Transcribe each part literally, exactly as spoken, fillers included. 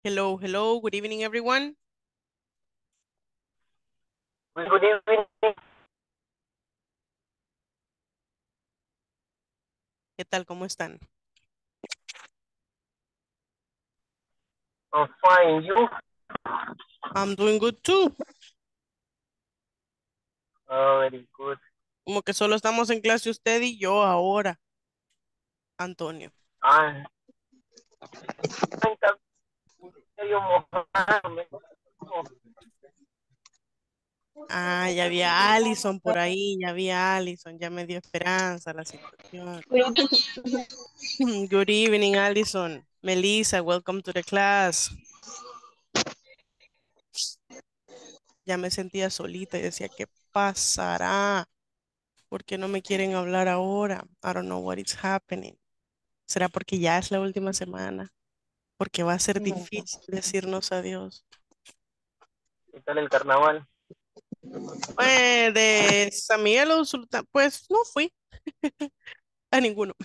Hello, hello, good evening everyone. Good evening. ¿Qué tal? ¿Cómo están? I'm fine. You? I'm doing good too. Oh, very good. Como que solo estamos en clase usted y yo ahora, Antonio. Ah, cuenta medio mojado. me- Ah, ya había Allison por ahí, ya había Allison, ya me dio esperanza la situación. Good evening, Allison. Melissa, welcome to the class. Ya me sentía solita y decía, ¿qué pasará? ¿Por qué no me quieren hablar ahora? I don't know what is happening. ¿Será porque ya es la última semana? Porque va a ser difícil decirnos adiós. ¿Qué tal el carnaval? Pues de San Miguel o Sultán, pues no fui a ninguno,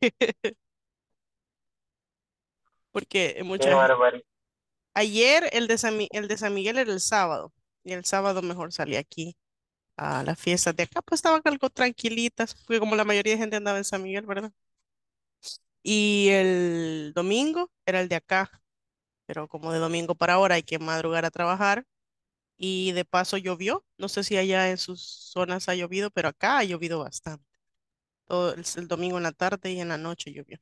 porque Qué mucha gente. barbaridad. Ayer el de San, Mi- el de San Miguel era el sábado, y el sábado mejor salí aquí a las fiestas de acá, pues estaban algo tranquilitas, porque como la mayoría de gente andaba en San Miguel, ¿verdad? Y el domingo era el de acá, pero como de domingo para ahora hay que madrugar a trabajar, y de paso llovió, no sé si allá en sus zonas ha llovido, pero acá ha llovido bastante. Todo el, el domingo en la tarde y en la noche llovió.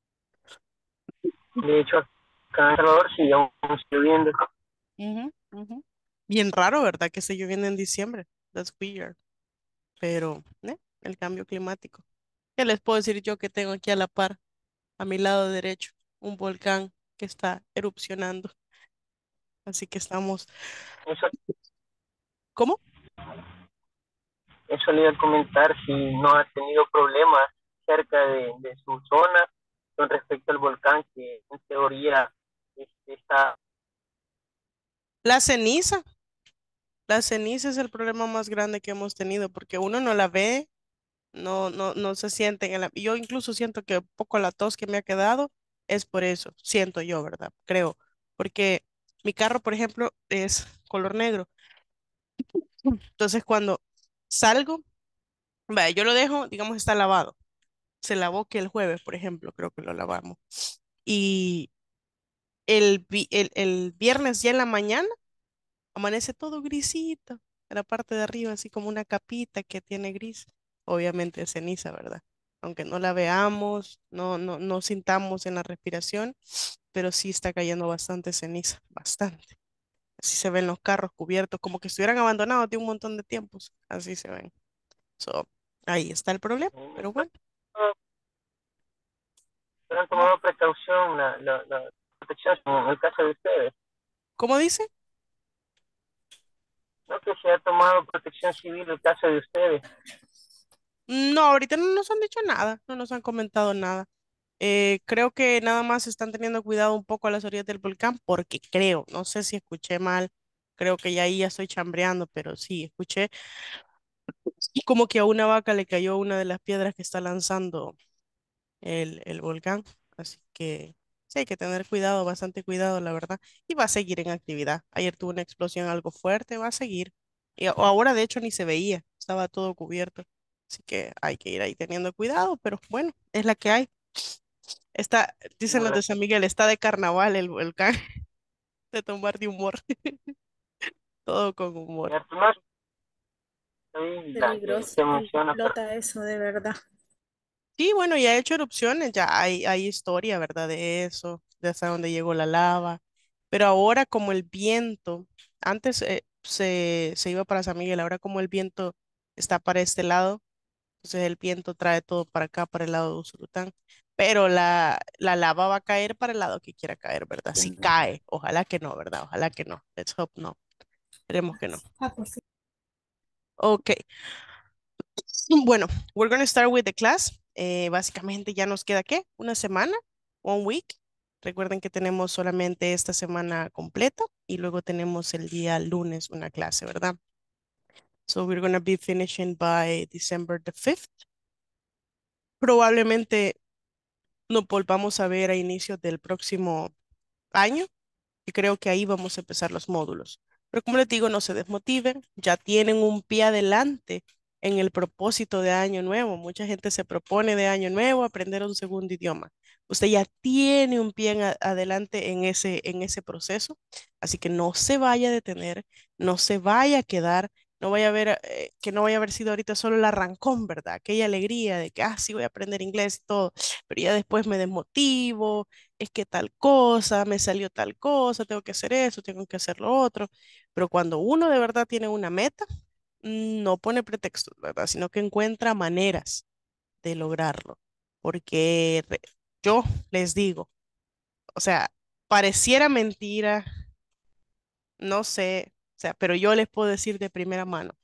De hecho, acá en Salvador sí aún estoy viendo. Ujú, ujú. Bien raro, ¿verdad? Que esté lloviendo en diciembre. That's weird. Pero, ¿eh? El cambio climático. ¿Qué les puedo decir yo que tengo aquí a la par, a mi lado derecho, un volcán que está erupcionando? Así que estamos. Eso, ¿Cómo? eso le iba a comentar si no ha tenido problemas cerca de, de su zona con respecto al volcán que en teoría este, está. La ceniza. La ceniza es el problema más grande que hemos tenido porque uno no la ve, no, no, no se siente en el. Yo incluso siento que un poco la tos que me ha quedado es por eso. Siento yo, ¿verdad? Creo. Porque mi carro, por ejemplo, es color negro. Entonces, cuando salgo, vaya, yo lo dejo, digamos, está lavado. Se lavó que el jueves, por ejemplo, creo que lo lavamos. Y el, vi- el, el viernes ya en la mañana amanece todo grisito, en la parte de arriba, así como una capita que tiene gris. Obviamente es ceniza, ¿verdad? Aunque no la veamos, no, no, no sintamos en la respiración, pero sí está cayendo bastante ceniza, bastante. Así se ven los carros cubiertos, como que estuvieran abandonados de un montón de tiempos. Así se ven. So, ahí está el problema, pero bueno. Pero han tomado precaución, la, la, la protección en el caso de ustedes. ¿Cómo dice? No que se ha tomado protección civil en el caso de ustedes. No, ahorita no nos han dicho nada, no nos han comentado nada. Eh, creo que nada más están teniendo cuidado un poco a las orillas del volcán porque creo, no sé si escuché mal, creo que ya ahí ya estoy chambreando, pero sí, escuché como que a una vaca le cayó una de las piedras que está lanzando el, el volcán, así que sí hay que tener cuidado, bastante cuidado, la verdad, y va a seguir en actividad. Ayer tuvo una explosión algo fuerte, va a seguir. Y a- ahora de hecho ni se veía, estaba todo cubierto, así que hay que ir ahí teniendo cuidado, pero bueno, es la que hay. Está, dicen los Bueno, de San Miguel, está de carnaval el volcán, de tomar de humor, todo con humor. cierto, no soy la que Peligroso se cuando menciona, pero explota eso, de verdad. Sí, bueno, ya ha hecho erupciones, ya hay, hay historia, ¿verdad? De eso, de hasta dónde llegó la lava. Pero ahora como el viento, antes eh, se, se iba para San Miguel, ahora como el viento está para este lado, entonces el viento trae todo para acá, para el lado de Usulután. Pero la, la lava va a caer para el lado que quiera caer, ¿verdad? Si cae, ojalá que no, ¿verdad? Ojalá que no. Let's hope no. Esperemos que no. Ah, pues sí. Ok. Bueno, we're going to start with the class. Eh, básicamente ya nos queda ¿qué? Una semana, one week. Recuerden que tenemos solamente esta semana completa y luego tenemos el día lunes una clase, ¿verdad? So we're going to be finishing by December the fifth. Probablemente nos volvamos a ver a inicios del próximo año, Y creo que ahí vamos a empezar los módulos. Pero como les digo, no se desmotiven, ya tienen un pie adelante en el propósito de año nuevo. Mucha gente se propone de año nuevo aprender un segundo idioma. Usted ya tiene un pie en a- adelante en ese, en ese proceso, así que no se vaya a detener, no se vaya a quedar, no vaya a ver, eh, que no vaya a haber sido ahorita solo el arrancón, ¿verdad? Aquella alegría de que, ah, sí, voy a aprender inglés y todo, pero ya después me desmotivo, es que tal cosa, me salió tal cosa, tengo que hacer eso, tengo que hacer lo otro. Pero cuando uno de verdad tiene una meta, mm, no pone pretextos, ¿verdad? Sino que encuentra maneras de lograrlo. Porque re- yo les digo, o sea, pareciera mentira, no sé, o sea, pero yo les puedo decir de primera mano,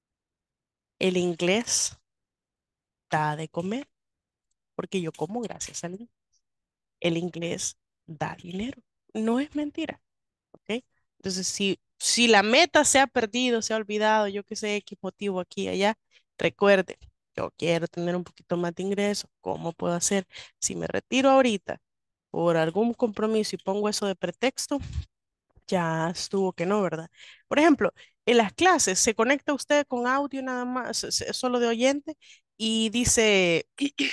el inglés da de comer, porque yo como gracias al inglés. El inglés da dinero, no es mentira. ¿Ok? Entonces, si, si la meta se ha perdido, se ha olvidado, yo qué sé, qué motivo aquí y allá, recuerde, yo quiero tener un poquito más de ingreso, ¿cómo puedo hacer? Si me retiro ahorita por algún compromiso y pongo eso de pretexto, ya estuvo que no, ¿verdad? Por ejemplo, en las clases se conecta usted con audio nada más, s- s- solo de oyente, y dice,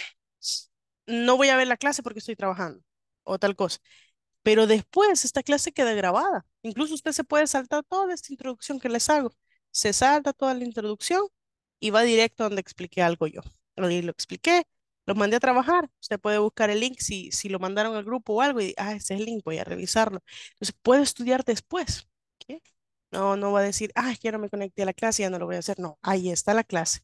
no voy a ver la clase porque estoy trabajando o tal cosa. Pero después esta clase queda grabada. Incluso usted se puede saltar toda esta introducción que les hago. Se salta toda la introducción y va directo a donde expliqué algo yo. Ahí lo expliqué, lo mandé a trabajar. Usted puede buscar el link si, si lo mandaron al grupo o algo y, ah, ese es el link, voy a revisarlo. Entonces puede estudiar después. ¿Ok? No, no va a decir, ah, es que ya no me conecté a la clase, ya no lo voy a hacer. No, ahí está la clase.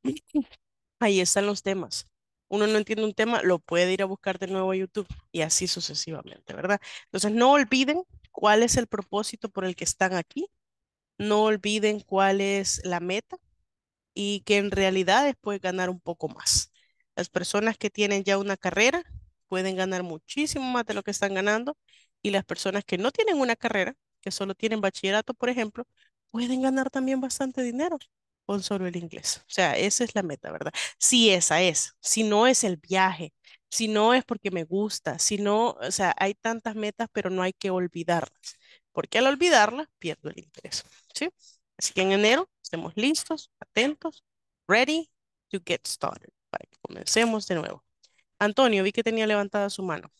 Ahí están los temas. Uno no entiende un tema, lo puede ir a buscar de nuevo a YouTube y así sucesivamente, ¿verdad? Entonces, no olviden cuál es el propósito por el que están aquí, no olviden cuál es la meta y que en realidad es puede ganar un poco más. Las personas que tienen ya una carrera pueden ganar muchísimo más de lo que están ganando y las personas que no tienen una carrera, que solo tienen bachillerato, por ejemplo, pueden ganar también bastante dinero con solo el inglés. O sea, esa es la meta, ¿verdad? Si esa es, si no es el viaje, si no es porque me gusta, si no, o sea, hay tantas metas, pero no hay que olvidarlas, porque al olvidarlas pierdo el interés, ¿sí? Así que en enero estemos listos, atentos, ready to get started, para que comencemos de nuevo. Antonio, vi que tenía levantada su mano.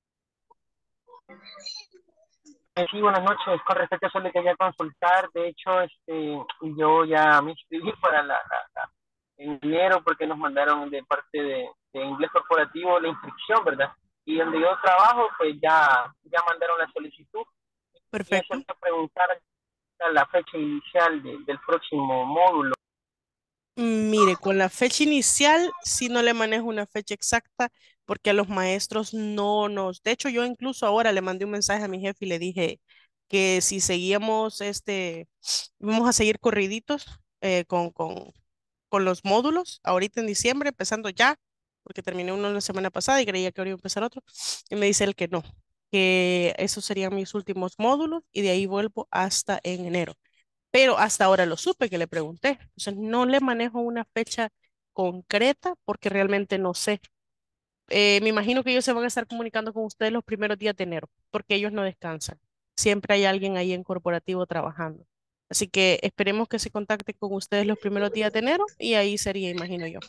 Eh, sí, buenas noches. Con respecto a eso le quería consultar. De hecho, este, yo ya me inscribí para la, la, la en enero porque nos mandaron de parte de, de inglés corporativo la inscripción, ¿verdad? Y donde yo trabajo, pues ya, ya mandaron la solicitud. Y Perfecto. hacerte preguntar la fecha inicial de, del próximo módulo. Mm, Mire, con la fecha inicial, sí no le manejo una fecha exacta porque a los maestros no nos... De hecho, yo incluso ahora le mandé un mensaje a mi jefe y le dije que si seguíamos este, vamos a seguir corriditos eh, con, con, con los módulos, ahorita en diciembre, empezando ya, porque terminé uno la semana pasada y creía que ahora iba a empezar otro. Y me dice él que no, que esos serían mis últimos módulos y de ahí vuelvo hasta en enero. Pero hasta ahora lo supe que le pregunté. Entonces no le manejo una fecha concreta porque realmente no sé. Eh, me imagino que ellos se van a estar comunicando con ustedes los primeros días de enero porque ellos no descansan. Siempre hay alguien ahí en corporativo trabajando. Así que esperemos que se contacte con ustedes los primeros días de enero y ahí sería, imagino yo.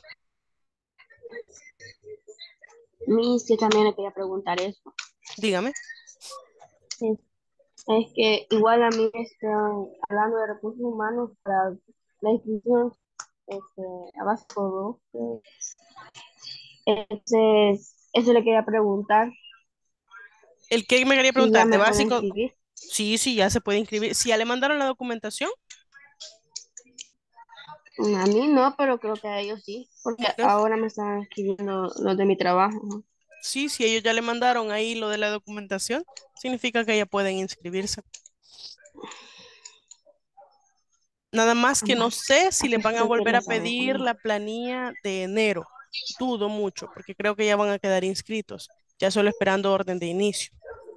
Miss, yo también le quería preguntar eso. Dígame. Es, es que igual a mí me están hablando de recursos humanos para la inscripción este, a básico dos. Entonces, eso le quería preguntar ¿El que me quería si ya preguntar? ¿De me pueden básico? inscribir. Sí, sí, ya se puede inscribir. Si ya le mandaron la documentación, Mm, A mí no, pero creo que a ellos sí, porque ¿no? ahora me están escribiendo los de mi trabajo. ¿No? Sí, si ellos ya le mandaron ahí lo de la documentación, significa que ya pueden inscribirse. Nada más que no Ajá. sé si les Así van a que volver quería a saber pedir cómo. la planilla de enero. Dudo mucho, porque creo que ya van a quedar inscritos, ya solo esperando orden de inicio.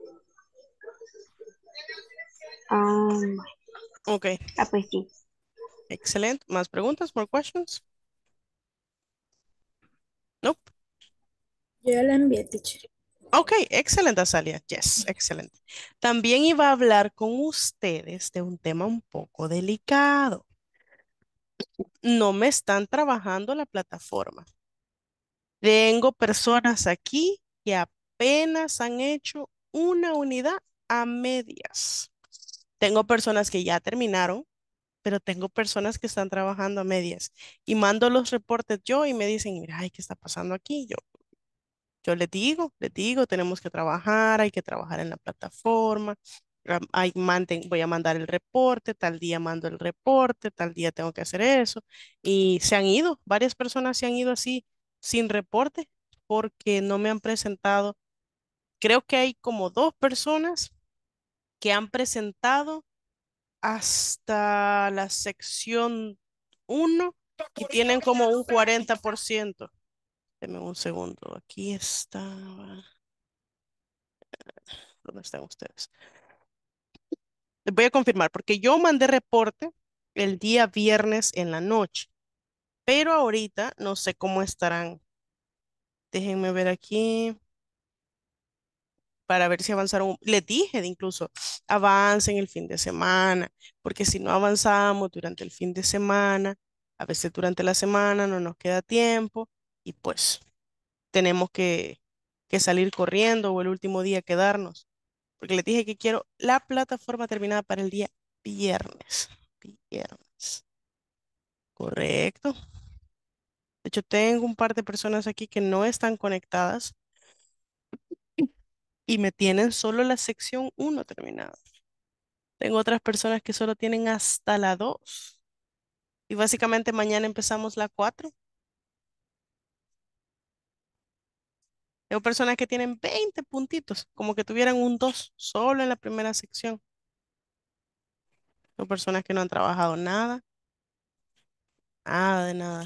Ah, Ok, ah, pues sí. excelente. ¿Más preguntas? ¿More questions? Nope. Yo ya la envié, teacher. Ok, excelente, Azalia. Yes, excelente. También iba a hablar con ustedes de un tema un poco delicado. No me están trabajando la plataforma. Tengo personas aquí que apenas han hecho una unidad a medias. Tengo personas que ya terminaron, pero tengo personas que están trabajando a medias y mando los reportes yo y me dicen, mira, ay, ¿qué está pasando aquí? Yo, yo les digo, les digo, tenemos que trabajar, hay que trabajar en la plataforma. am- Hay, manden- voy a mandar el reporte, tal día mando el reporte, tal día tengo que hacer eso. Y se han ido, varias personas se han ido así sin reporte porque no me han presentado. Creo que hay como dos personas que han presentado hasta la sección uno y tienen como un cuarenta por ciento. Deme un segundo. Aquí está. ¿Dónde están ustedes? Les voy a confirmar, porque yo mandé reporte el día viernes en la noche, pero ahorita no sé cómo estarán. Déjenme ver aquí para ver si avanzaron. Les dije de incluso, avancen el fin de semana, porque si no avanzamos durante el fin de semana, a veces durante la semana no nos queda tiempo y pues tenemos que, que salir corriendo o el último día quedarnos, porque les dije que quiero la plataforma terminada para el día viernes. Viernes. Correcto. De hecho, tengo un par de personas aquí que no están conectadas y me tienen solo la sección uno terminada. Tengo otras personas que solo tienen hasta la dos. Y básicamente mañana empezamos la cuatro. Tengo personas que tienen veinte puntitos, como que tuvieran un dos solo en la primera sección. Tengo personas que no han trabajado nada, nada de nada.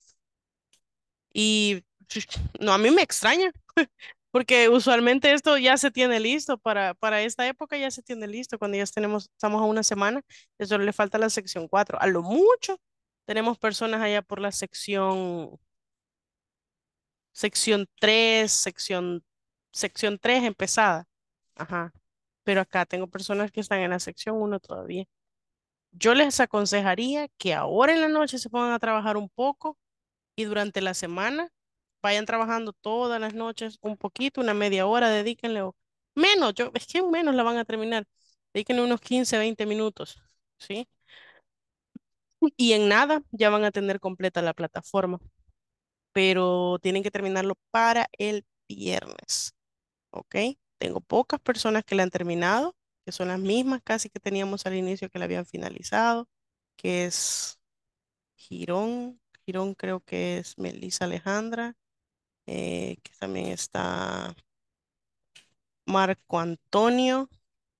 Y no, a mí me extraña, porque usualmente esto ya se tiene listo para, para esta época, ya se tiene listo. Cuando ya tenemos, estamos a una semana, eso le falta la sección cuatro. A lo mucho tenemos personas allá por la sección sección tres, sección, sección tres empezada. Ajá. Pero acá tengo personas que están en la sección uno todavía. Yo les aconsejaría que ahora en la noche se pongan a trabajar un poco y durante la semana vayan trabajando todas las noches un poquito, una media hora, dedíquenle o menos, yo, es que menos la van a terminar. Dedíquenle unos quince, veinte minutos, ¿sí? Y en nada ya van a tener completa la plataforma, pero tienen que terminarlo para el viernes. ¿Ok? Tengo pocas personas que la han terminado, que son las mismas casi que teníamos al inicio que la habían finalizado, que es Girón, Girón creo que es Melissa Alejandra, eh, que también está Marco Antonio,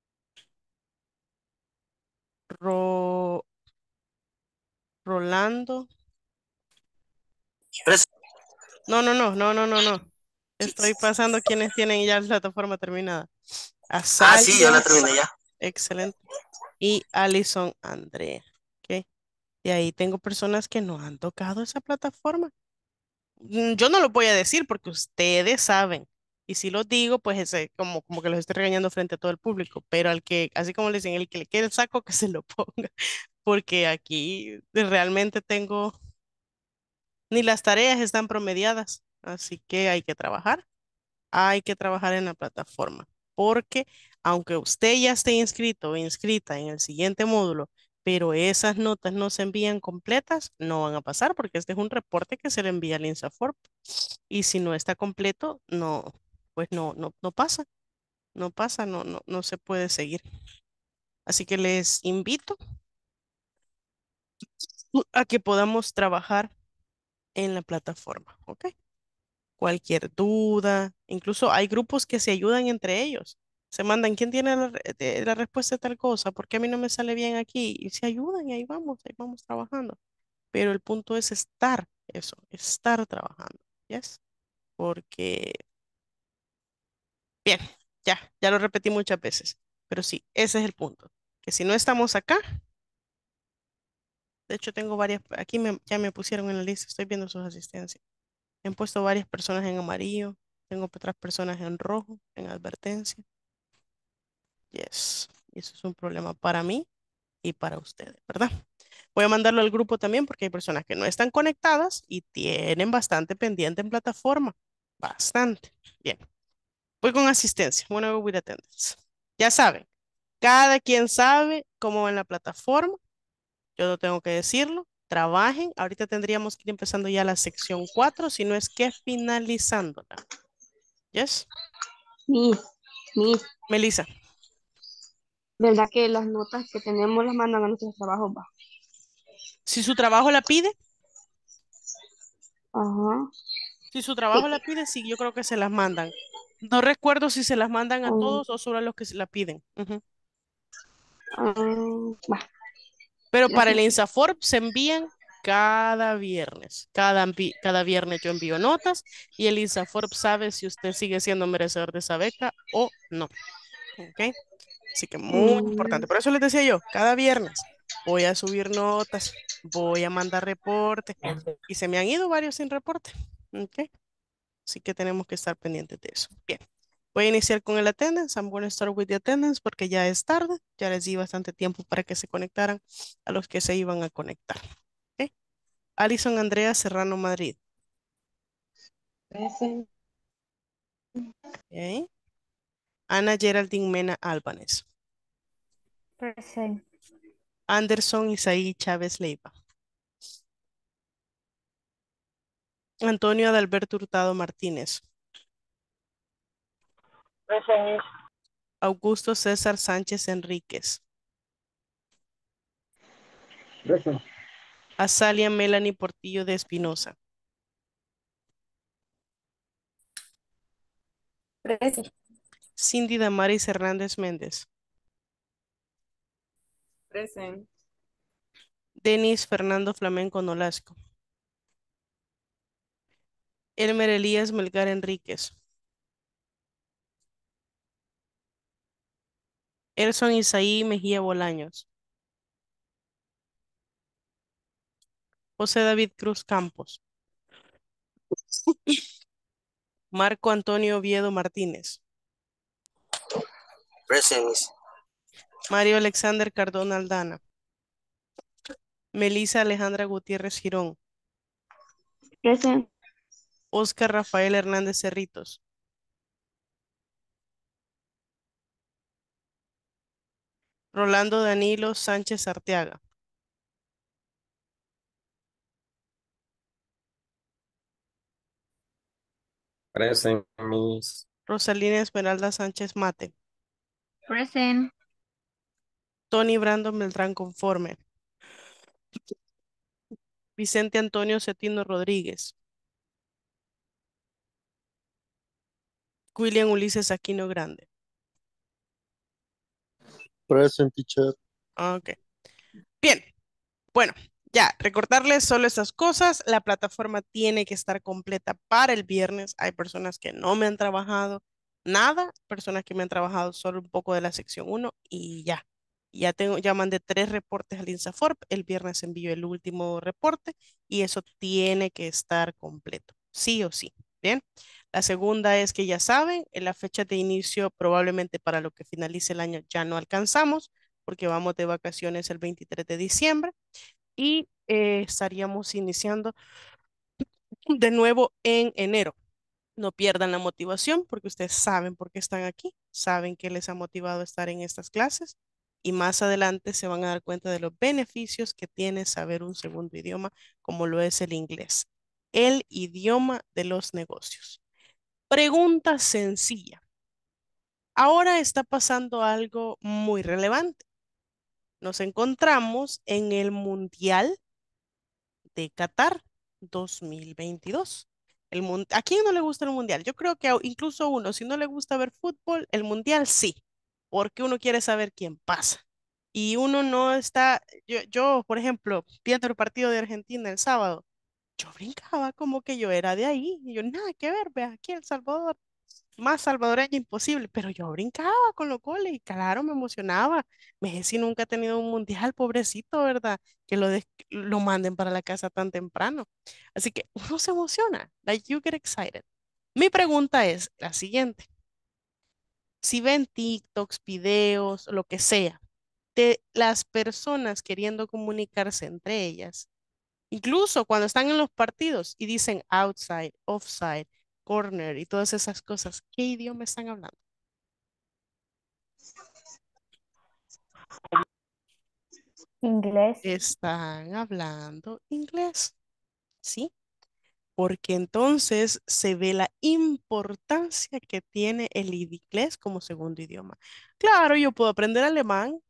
Ro- Rolando. No, no, no, no, no, no, no. Estoy pasando quienes tienen ya la plataforma terminada. Ah, sí, yo la Azalia, terminé ya. excelente. Y Alison Andrea. ¿Ok? Y ahí tengo personas que no han tocado esa plataforma. Mm, Yo no lo voy a decir porque ustedes saben. Y si los digo, pues ese, como, como que los estoy regañando frente a todo el público. Pero al que, así como le dicen, el que le quede el saco, que se lo ponga. Porque aquí realmente tengo, ni las tareas están promediadas. Así que hay que trabajar. Hay que trabajar en la plataforma. Porque aunque usted ya esté inscrito o inscrita en el siguiente módulo, pero esas notas no se envían completas, no van a pasar porque este es un reporte que se le envía al INSAFORP. Y si no está completo, no, pues no, no, no pasa, no pasa, no, no, no se puede seguir. Así que les invito a que podamos trabajar en la plataforma, ¿ok? Cualquier duda, incluso hay grupos que se ayudan entre ellos. Se mandan, ¿quién tiene la, re- de- la respuesta a tal cosa? ¿Por qué a mí no me sale bien aquí? Y se ayudan y ahí vamos, ahí vamos trabajando. Pero el punto es estar, eso, estar trabajando, ¿yes? Porque, bien, ya, ya lo repetí muchas veces, pero sí, ese es el punto. Que si no estamos acá, de hecho tengo varias, aquí me- ya me pusieron en la lista, estoy viendo sus asistencias. Me han puesto varias personas en amarillo. Tengo otras personas en rojo, en advertencia. Yes. Y eso es un problema para mí y para ustedes, ¿verdad? Voy a mandarlo al grupo también porque hay personas que no están conectadas y tienen bastante pendiente en plataforma. Bastante. Bien. Voy con asistencia. Bueno, with attendance. Ya saben, cada quien sabe cómo va en la plataforma. Yo no tengo que decirlo. Trabajen. Ahorita tendríamos que ir empezando ya la sección cuatro, si no es que finalizándola. Yes. Miss, Miss, Melissa, ¿verdad que las notas que tenemos las mandan a nuestros trabajos? Va. si su trabajo la pide, Ajá. si su Sí. trabajo la pide, sí, yo creo que se las mandan. No recuerdo si se las mandan a Um, todos o solo a los que se la piden. Ujú. um, va. Pero para el Gracias. INSAFORP se envían cada viernes. Cada, envi- cada viernes yo envío notas y el INSAFORP sabe si usted sigue siendo merecedor de esa beca o no. ¿Ok? Así que muy Mm, importante. Por eso les decía yo, cada viernes voy a subir notas, voy a mandar reporte y se me han ido varios sin reporte. ¿Ok? Así que tenemos que estar pendientes de eso. Bien. Voy a iniciar con el attendance. I'm going to start with the attendance porque ya es tarde. Ya les di bastante tiempo para que se conectaran a los que se iban a conectar. ¿Ok? Alison Andrea Serrano Madrid. Present. ¿Ok? Ana Geraldine Mena Álvarez. Present. Anderson Isaí Chávez Leiva. Antonio Adalberto Hurtado Martínez. Present. Augusto César Sánchez Enríquez. Present. Azalia Melanie Portillo de Espinosa. Present. Cindy Damaris Hernández Méndez. Present. Denis Fernando Flamenco Nolasco. Elmer Elías Melgar Enríquez. Elson Isaí Mejía Bolaños. José David Cruz Campos. Marco Antonio Oviedo Martínez. Present. Mario Alexander Cardona Aldana. Melisa Alejandra Gutiérrez Girón. present. Oscar Rafael Hernández Cerritos. Rolando Danilo Sánchez Arteaga. Present, Miss. Rosalina Esmeralda Sánchez Mate. Present. Tony Brandon Beltrán Conforme. Vicente Antonio Cetino Rodríguez. William Ulises Aquino Grande. Present, teacher. Ok. Bien. Bueno, ya, recordarles solo estas cosas. La plataforma tiene que estar completa para el viernes. Hay personas que no me han trabajado nada, personas que me han trabajado solo un poco de la sección uno y ya. Ya tengo, ya mandé tres reportes al INSAFORP. El viernes envío el último reporte y eso tiene que estar completo, sí o sí. Bien. La segunda es que ya saben, en la fecha de inicio probablemente para lo que finalice el año ya no alcanzamos porque vamos de vacaciones el veintitrés de diciembre y eh, estaríamos iniciando de nuevo en enero. No pierdan la motivación porque ustedes saben por qué están aquí, saben qué les ha motivado a estar en estas clases y más adelante se van a dar cuenta de los beneficios que tiene saber un segundo idioma como lo es el inglés, el idioma de los negocios. Pregunta sencilla. Ahora está pasando algo muy relevante. Nos encontramos en el Mundial de Qatar dos mil veintidós. El mun- ¿A quién no le gusta el mundial? Yo creo que a- incluso uno, si no le gusta ver fútbol, el mundial sí, porque uno quiere saber quién pasa. Y uno no está, yo, yo, por ejemplo, viendo el partido de Argentina el sábado, yo brincaba como que yo era de ahí, y yo nada que ver, ve aquí El Salvador, más salvadoreña imposible, pero yo brincaba con los goles y claro, me emocionaba. Messi nunca ha tenido un mundial, pobrecito, ¿verdad? Que lo, des- lo manden para la casa tan temprano. Así que uno se emociona, like you get excited. Mi pregunta es la siguiente. Si ven TikToks, videos, lo que sea, de las personas queriendo comunicarse entre ellas, incluso cuando están en los partidos y dicen outside, offside, corner y todas esas cosas, ¿qué idioma están hablando? Inglés. Están hablando inglés, ¿sí? Porque entonces se ve la importancia que tiene el inglés como segundo idioma. Claro, yo puedo aprender alemán,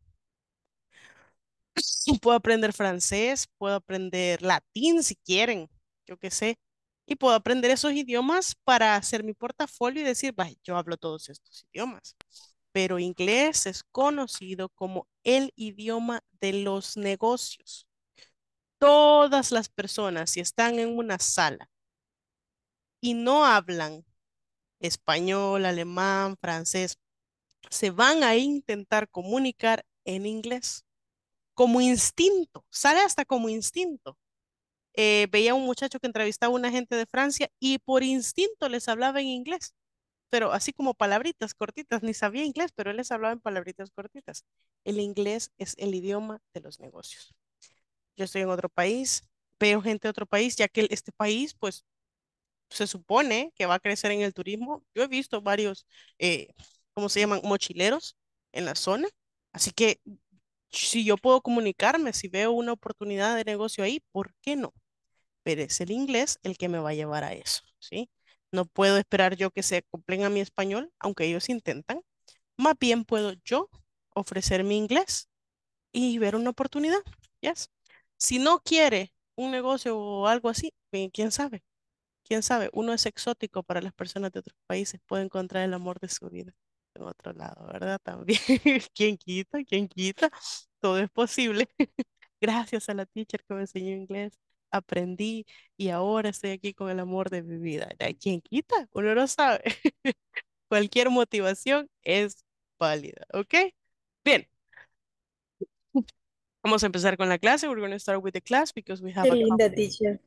puedo aprender francés, puedo aprender latín si quieren, yo qué sé, y puedo aprender esos idiomas para hacer mi portafolio y decir, "Vaya, yo hablo todos estos idiomas." Pero inglés es conocido como el idioma de los negocios. Todas las personas, si están en una sala y no hablan español, alemán, francés, se van a intentar comunicar en inglés como instinto, sale hasta como instinto. Eh, veía un muchacho que entrevistaba a una gente de Francia y por instinto les hablaba en inglés, pero así como palabritas cortitas, ni sabía inglés, pero él les hablaba en palabritas cortitas. El inglés es el idioma de los negocios. Yo estoy en otro país, veo gente de otro país, ya que este país, pues, se supone que va a crecer en el turismo. Yo he visto varios, eh, ¿cómo se llaman? Mochileros en la zona. Así que si yo puedo comunicarme, si veo una oportunidad de negocio ahí, ¿por qué no? Pero es el inglés el que me va a llevar a eso, ¿sí? No puedo esperar yo que se acoplen a mi español, aunque ellos intentan. Más bien puedo yo ofrecer mi inglés y ver una oportunidad. Yes. Si no quiere un negocio o algo así, eh, quién sabe, quién sabe, uno es exótico para las personas de otros países, puede encontrar el amor de su vida en otro lado, ¿verdad? También, ¿quién quita? ¿Quién quita? Todo es posible. Gracias a la teacher que me enseñó inglés, aprendí y ahora estoy aquí con el amor de mi vida. ¿A ¿Quién quita? Uno no sabe. Cualquier motivación es válida, ¿ok? Bien, vamos a empezar con la clase. We're going to start with the class because we have Qué a linda, couple. teacher.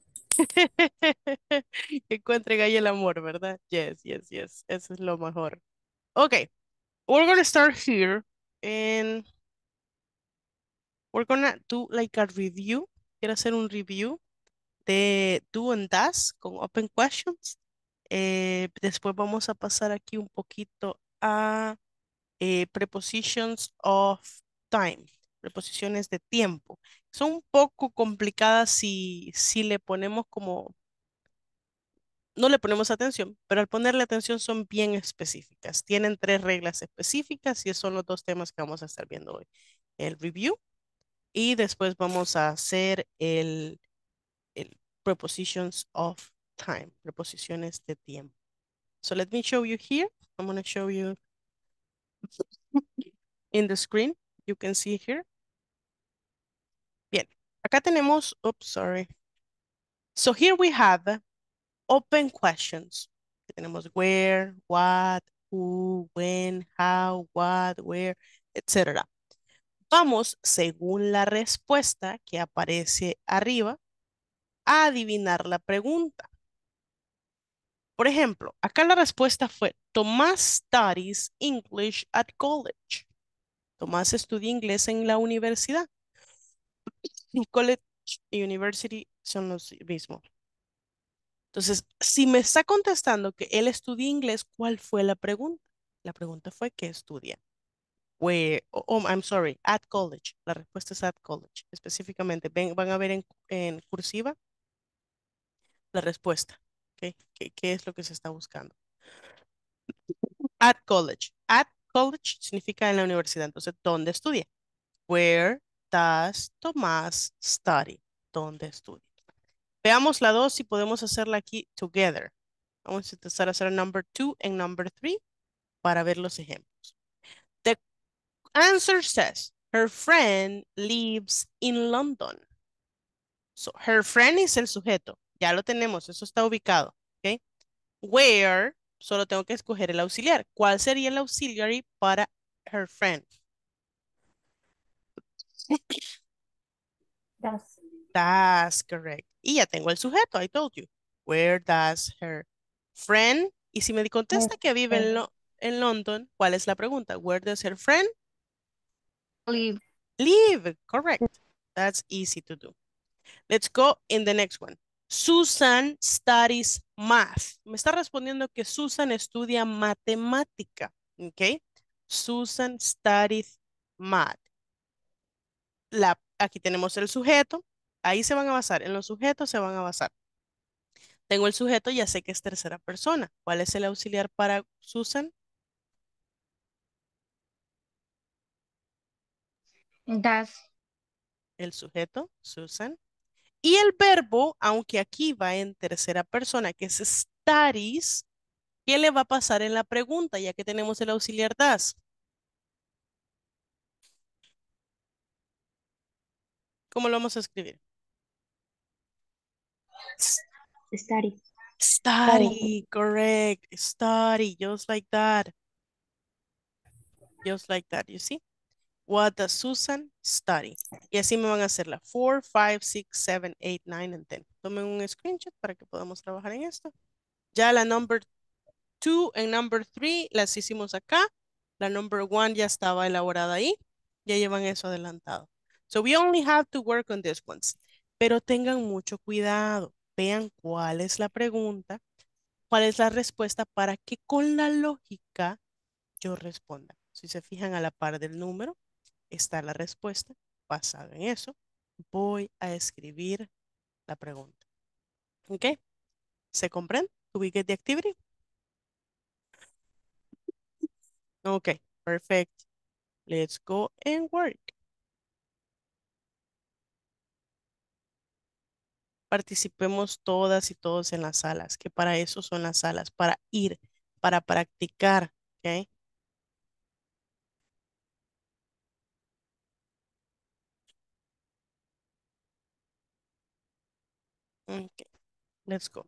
Encuentren ahí el amor, ¿verdad? Yes, yes, yes. Eso es lo mejor. Okay, we're gonna start here and we're gonna do like a review. Quiero hacer un review de do and does con open questions. Eh, después vamos a pasar aquí un poquito a eh, prepositions of time, preposiciones de tiempo. Son un poco complicadas si, si le ponemos como no le ponemos atención, pero al ponerle atención son bien específicas. Tienen tres reglas específicas y son los dos temas que vamos a estar viendo hoy. El review y después vamos a hacer el, el prepositions of time, preposiciones de tiempo. So let me show you here. I'm going to show you in the screen. You can see here. Bien, acá tenemos, oops, sorry. So here we have open questions. Tenemos where, what, who, when, how, what, where, etcétera. Vamos, según la respuesta que aparece arriba, a adivinar la pregunta. Por ejemplo, acá la respuesta fue, Tomás studies English at college. Tomás estudia inglés en la universidad. College y university son los mismos. Entonces, si me está contestando que él estudia inglés, ¿cuál fue la pregunta? La pregunta fue ¿qué estudia? Where, oh, oh, I'm sorry, at college. La respuesta es at college. Específicamente, ven, van a ver en, en cursiva la respuesta. ¿Okay? ¿Qué, qué es lo que se está buscando? At college. At college significa en la universidad. Entonces, ¿dónde estudia? Where does Tomás study? ¿Dónde estudia? Veamos la dos y podemos hacerla aquí together. Vamos a empezar a hacer number two and number three para ver los ejemplos. The answer says, her friend lives in London. So, her friend es el sujeto. Ya lo tenemos, eso está ubicado. ¿Ok? Where, solo tengo que escoger el auxiliar. ¿Cuál sería el auxiliary para her friend? Das. That's correct. Y ya tengo el sujeto, I told you. Where does her friend Y si me contesta que vive en, Lo- en London, ¿cuál es la pregunta? Where does her friend Live. live? Correct. That's easy to do. Let's go in the next one. Susan studies math. Me está respondiendo que Susan estudia matemática. ¿Ok? Susan studies math. La, aquí tenemos el sujeto. Ahí se van a basar. En los sujetos se van a basar. Tengo el sujeto, ya sé que es tercera persona. ¿Cuál es el auxiliar para Susan? Does. El sujeto, Susan. Y el verbo, aunque aquí va en tercera persona, que es studies, ¿qué le va a pasar en la pregunta, ya que tenemos el auxiliar das? ¿Cómo lo vamos a escribir? S- Study. Study. Study, correct. Study, just like that. Just like that, you see? What does Susan study? Y así me van a hacer la four, five, six, seven, eight, nine, and ten. Tomen un screenshot para que podamos trabajar en esto. Ya la number two and number three las hicimos acá. La number one ya estaba elaborada ahí. Ya llevan eso adelantado. So we only have to work on these ones. Pero tengan mucho cuidado. Vean cuál es la pregunta, cuál es la respuesta para que con la lógica yo responda. Si se fijan a la par del número, está la respuesta. Basado en eso, voy a escribir la pregunta. ¿Ok? ¿Se comprende? Do we get the activity? Ok, perfect. Let's go and work. Participemos todas y todos en las salas, que para eso son las salas, para ir, para practicar. ¿Ok? Ok, let's go.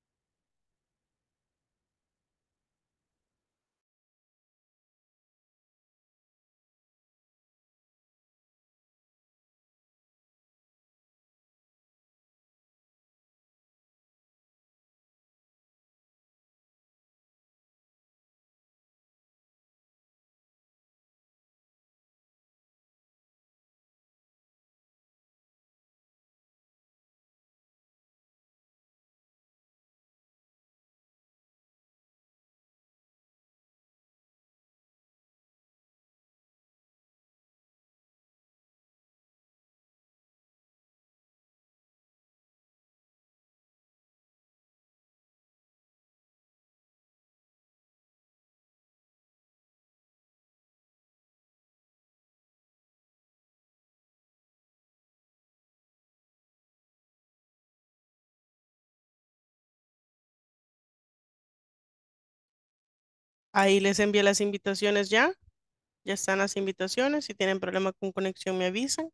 Ahí les envié las invitaciones ya. Ya están las invitaciones. Si tienen problema con conexión, me avisan.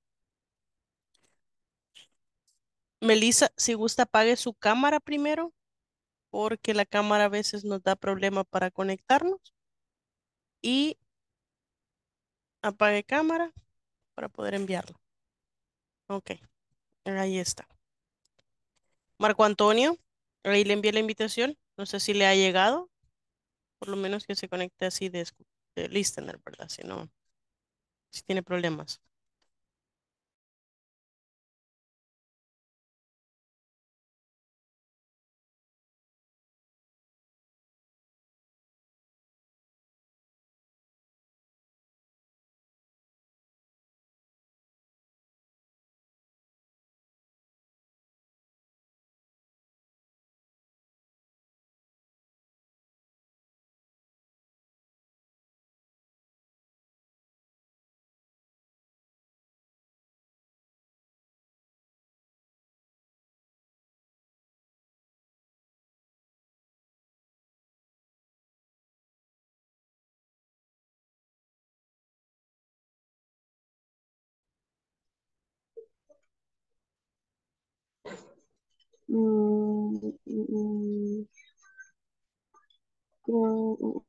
Melissa, si gusta, apague su cámara primero, porque la cámara a veces nos da problema para conectarnos. Y apague cámara para poder enviarlo. Ok, ahí está. Marco Antonio, ahí le envié la invitación. No sé si le ha llegado. Por lo menos que se conecte así de, escu- de listener, ¿verdad? Si no, si tiene problemas. Mm, mm, mm, creo-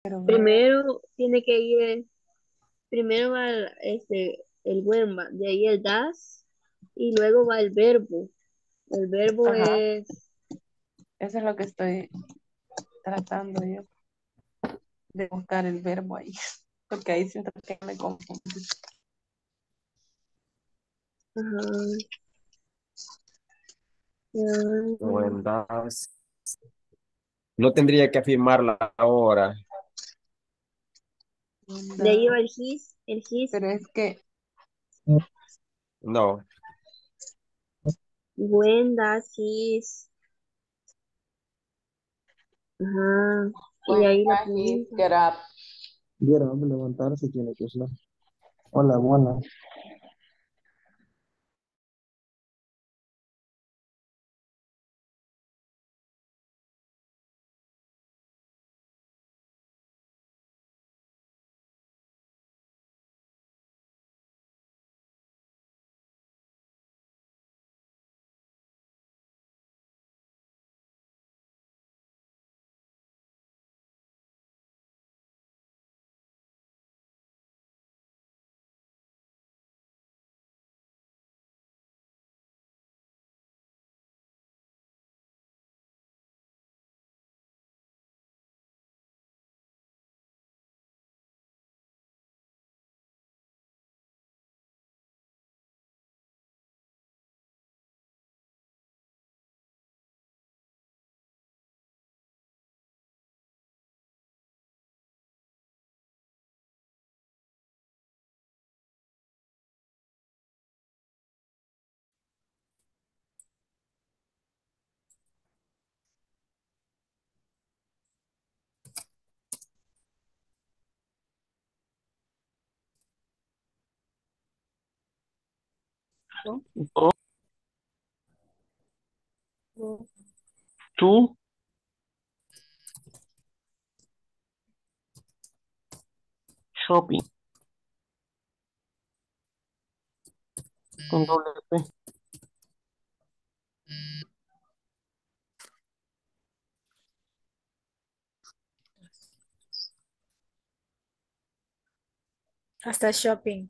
Pero ver, Primero tiene que ir, primero va el, este, el verbo, de ahí el das, y luego va el verbo. El verbo ajá, es, eso es lo que estoy tratando yo de buscar el verbo ahí, porque ahí siento que me confundí. ajá, ah, Buenas. No tendría que afirmarla ahora. de ahí Onda, va el his, el his, pero es que, No. when does his, ajá, y de when ahí la does he pregunta. get up? Vieron, levantarse tiene que ser. Hola, buenas. Go to shopping con doble P. Hasta shopping.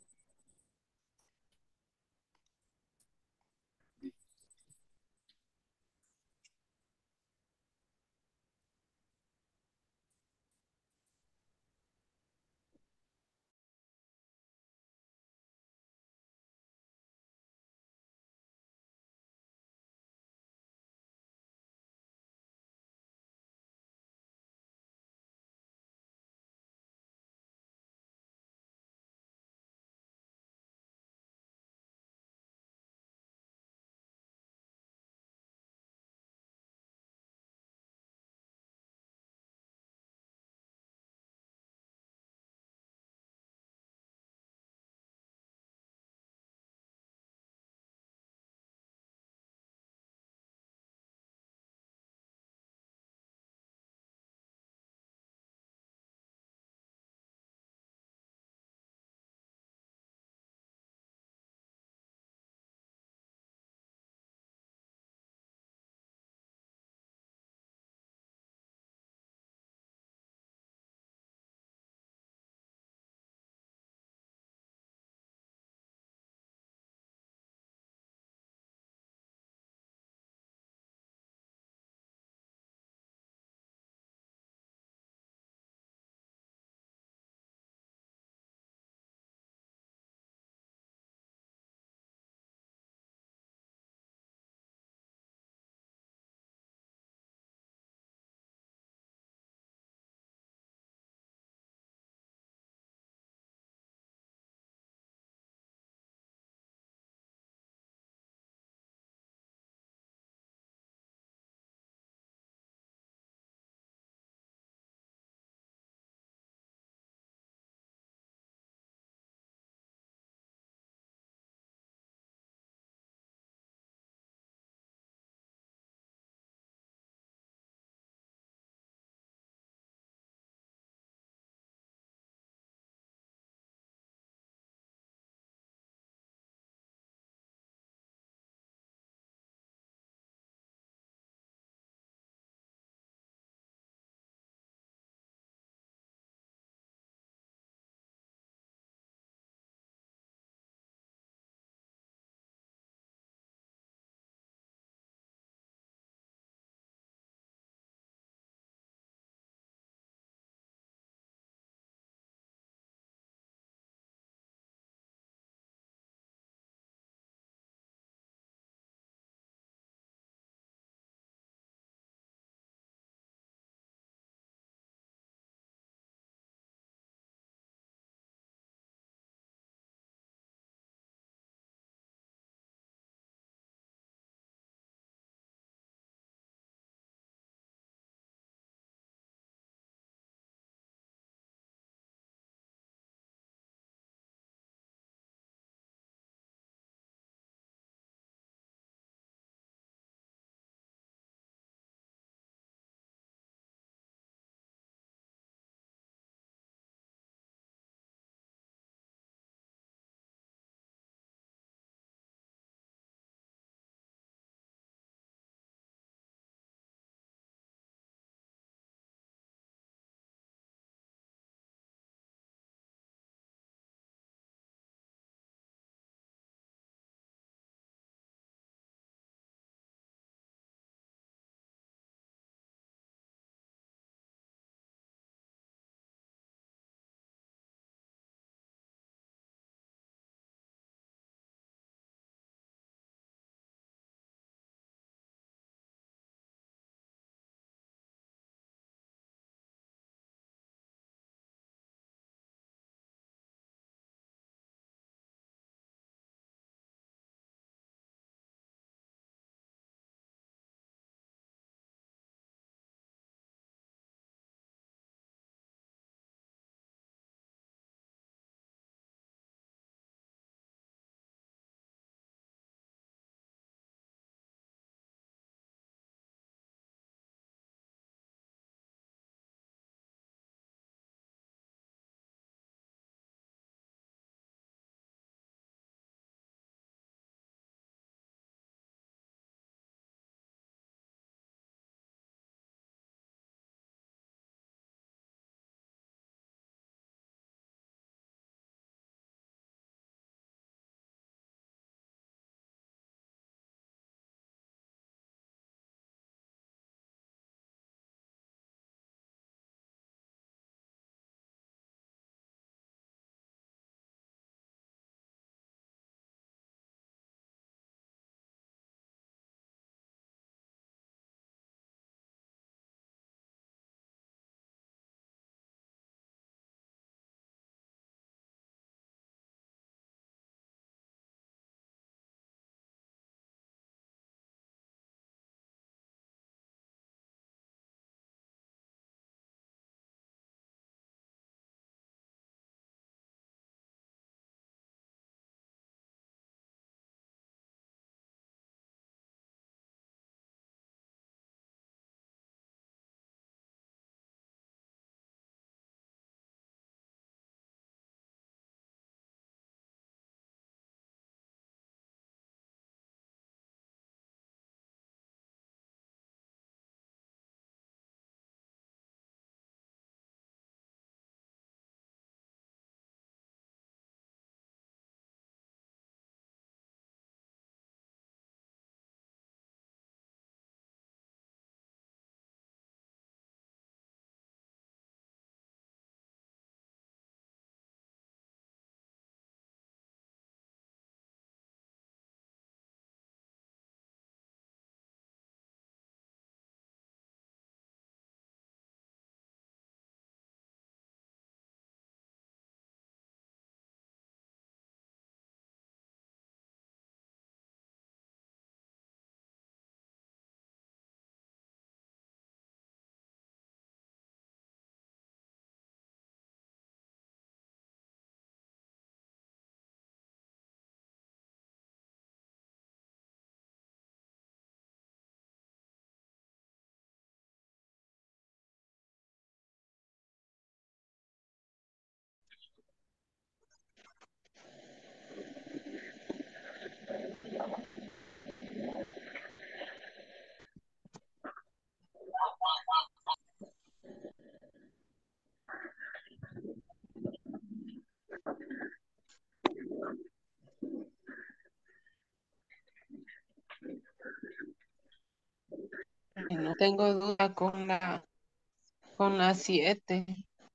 tengo duda con la, con la siete.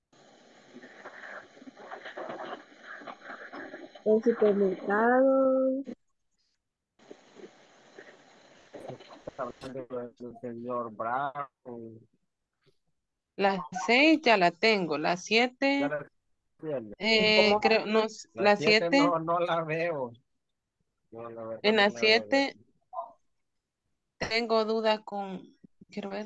El supermercado. Hablando del señor Brown. La seis ya la tengo. La Ya siete, la tiene. eh, ¿Cómo? creo, no, s- La la siete siete, no, no la veo. No, la verdad en no la la veo. siete tengo duda con, quiero ver.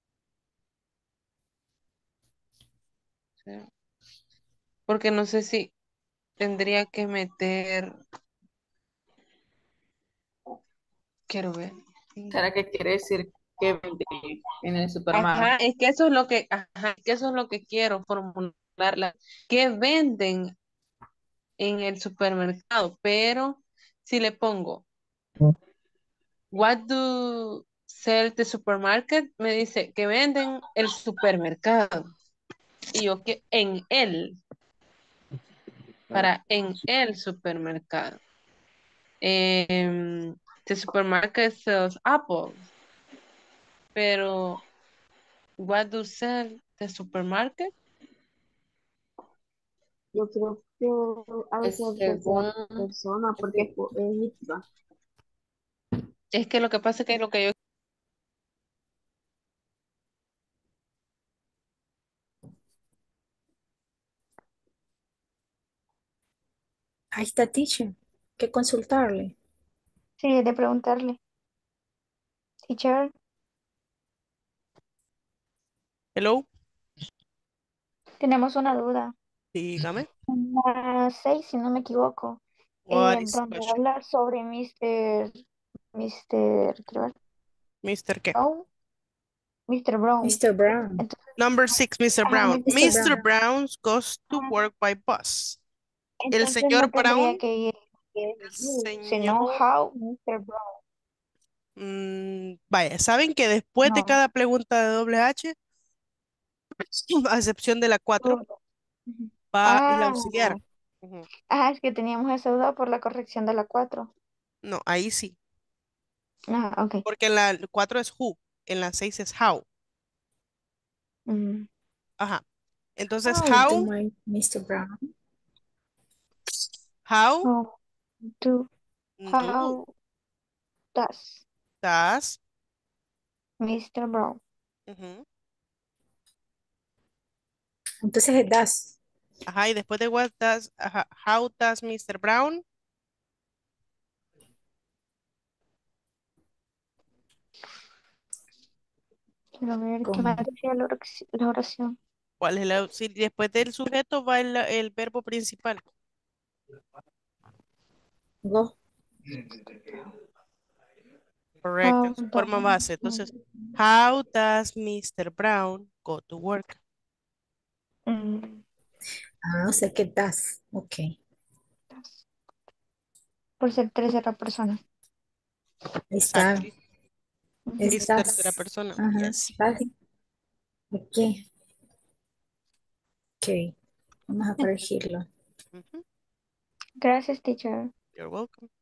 Sí. Porque no sé si tendría que meter, quiero ver. Sí. ¿Será que quiere decir que vende en el Ajá, supermercado? es que eso es lo que, ajá, es que eso es lo que quiero formularla. ¿Qué venden en el supermercado? Pero si le pongo, what do sell the supermarket? Me dice que venden el supermercado. Y yo que en él, para en el supermercado. Em, the supermarket sells apples. Pero, what do sell the supermarket? Yo creo que ha de Es ser tercera según, persona es porque que- es, es mitzvah. Es que lo que pasa es que lo que yo Ahí está, teacher. ¿Qué consultarle? Sí, de preguntarle. Teacher, Hello, tenemos una duda. dígame. La seis, si no me equivoco, What eh, is the donde question? habla sobre mister mister, quiero ver, mister qué? Brown, mister Brown. mister Brown. Entonces, Number six, mister ajá, Brown. mister mister mister Brown. Brown goes to Brown. work by bus. El Entonces señor no tendría Brown, que ir que el you, sino señor, how mister Brown. mm, vaya, saben que después de No. cada pregunta de doble H, a excepción de la cuatro, Todo. Ujú. va el Ah, auxiliar. Ujú. ah, es que teníamos esa duda por la corrección de la cuatro. No, ahí sí, Ah, ok. porque en la cuatro es who, en la seis es how. Mm. Ajá. Entonces, How do how, my mister Brown? how How do, do how does does, mister Brown? ujú. Entonces es das. Ajá, y después de what does, ajá, how does mister Brown, Quiero ver qué más Con decía la oraci- la oración. ¿cuál es el auxiliar? Después del sujeto va el, el verbo principal. go. Correcto, How en su forma does base. Entonces, how does mister Brown go to work? mm, Ah, o sea que das. Ok. does, por ser tercera persona. Ahí está. Exactly. Ujú. Es tercera Estás. persona. Ajá. Yes. Das. Ok. Ok. Vamos a corregirlo. Ujú. Gracias, teacher. You're welcome.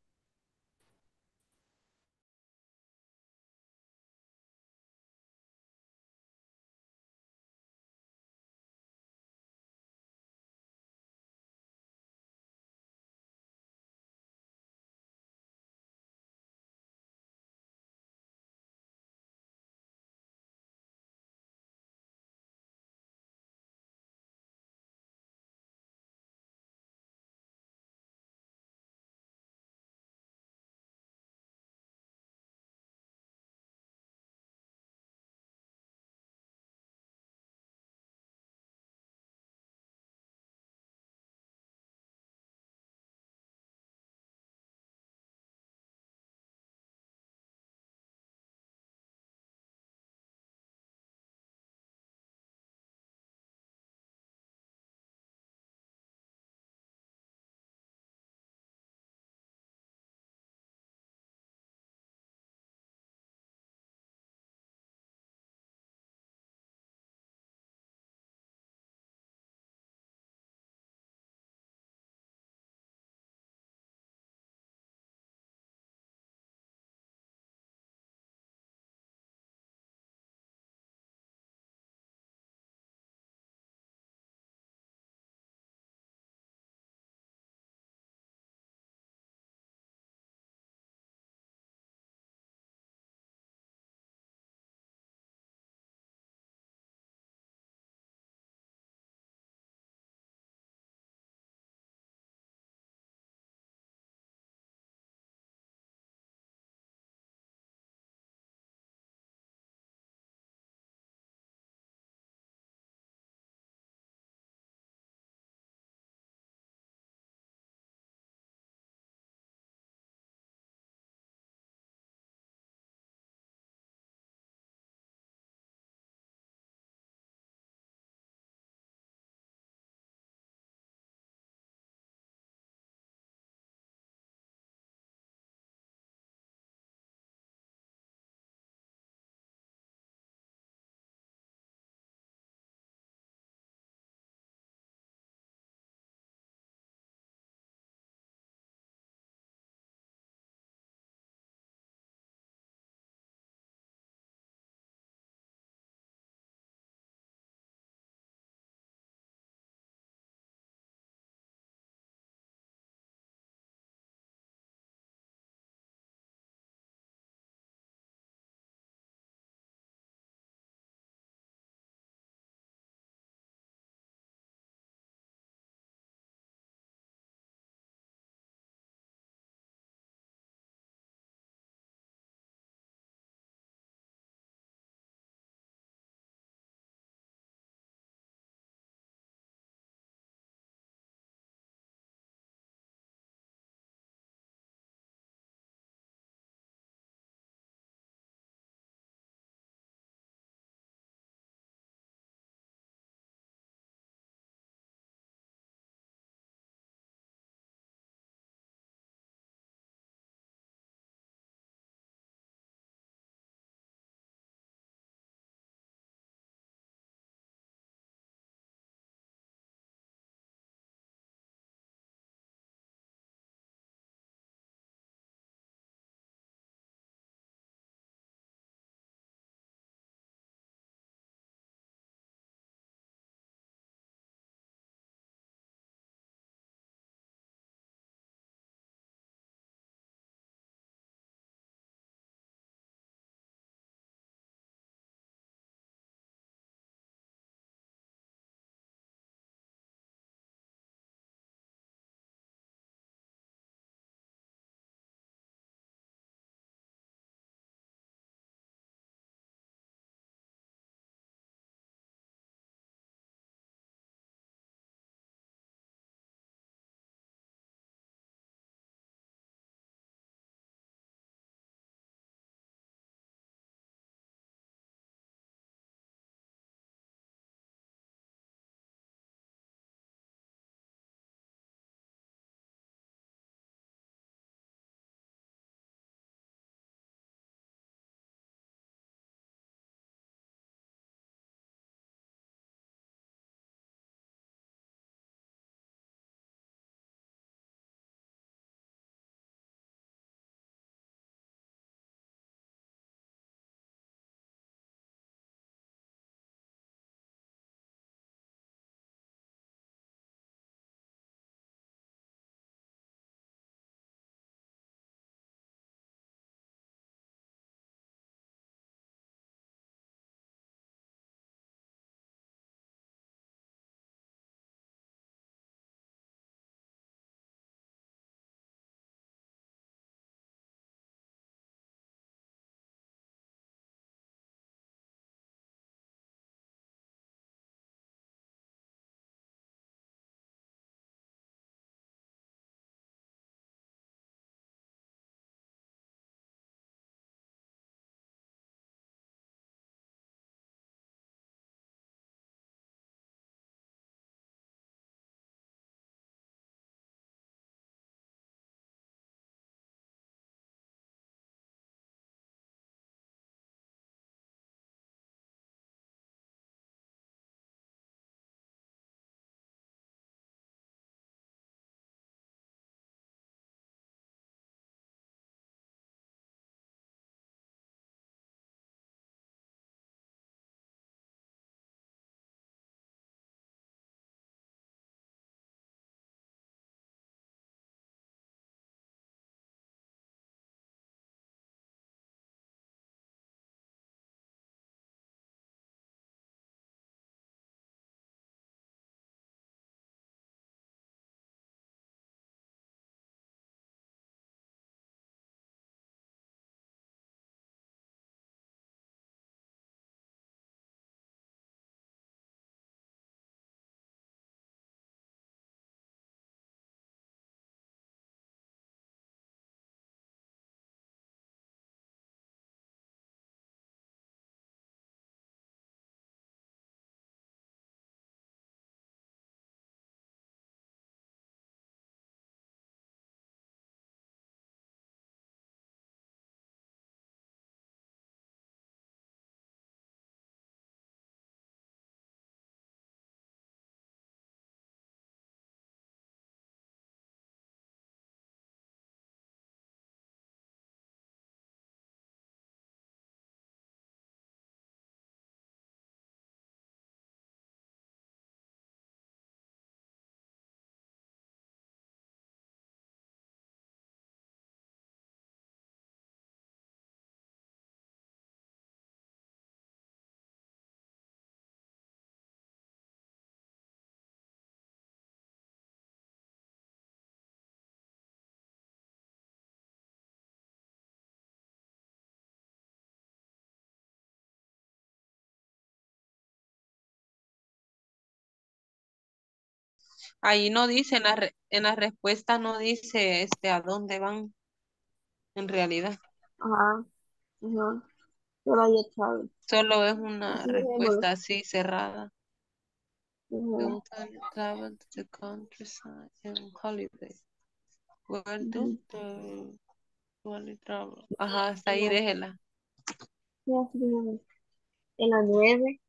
Ahí no dice, en la, re- en la respuesta no dice este a dónde van en realidad. Ajá, ajá. Solo hay examen. Solo es una Así dejémoslo. respuesta así cerrada. Ajá, Do they travel to the countryside in holiday? Where do ujú. they usually travel? Ajá, hasta ahí Ya, déjela. ya, así dejémoslo. En la nueve,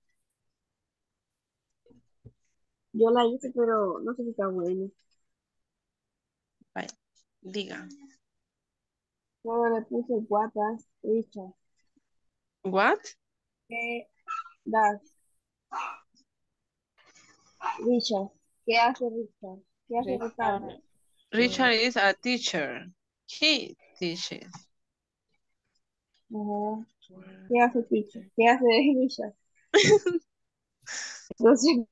yo la hice, pero no sé si está buena. Vaya, diga. Solo le puse guapas, Richard. What? ¿Qué das, Richard? ¿Qué hace Richard? ¿Qué hace Richard. Ricardo? Richard is a teacher. He teaches. Ajá. ¿Qué hace Richard? ¿Qué hace Richard? No sé.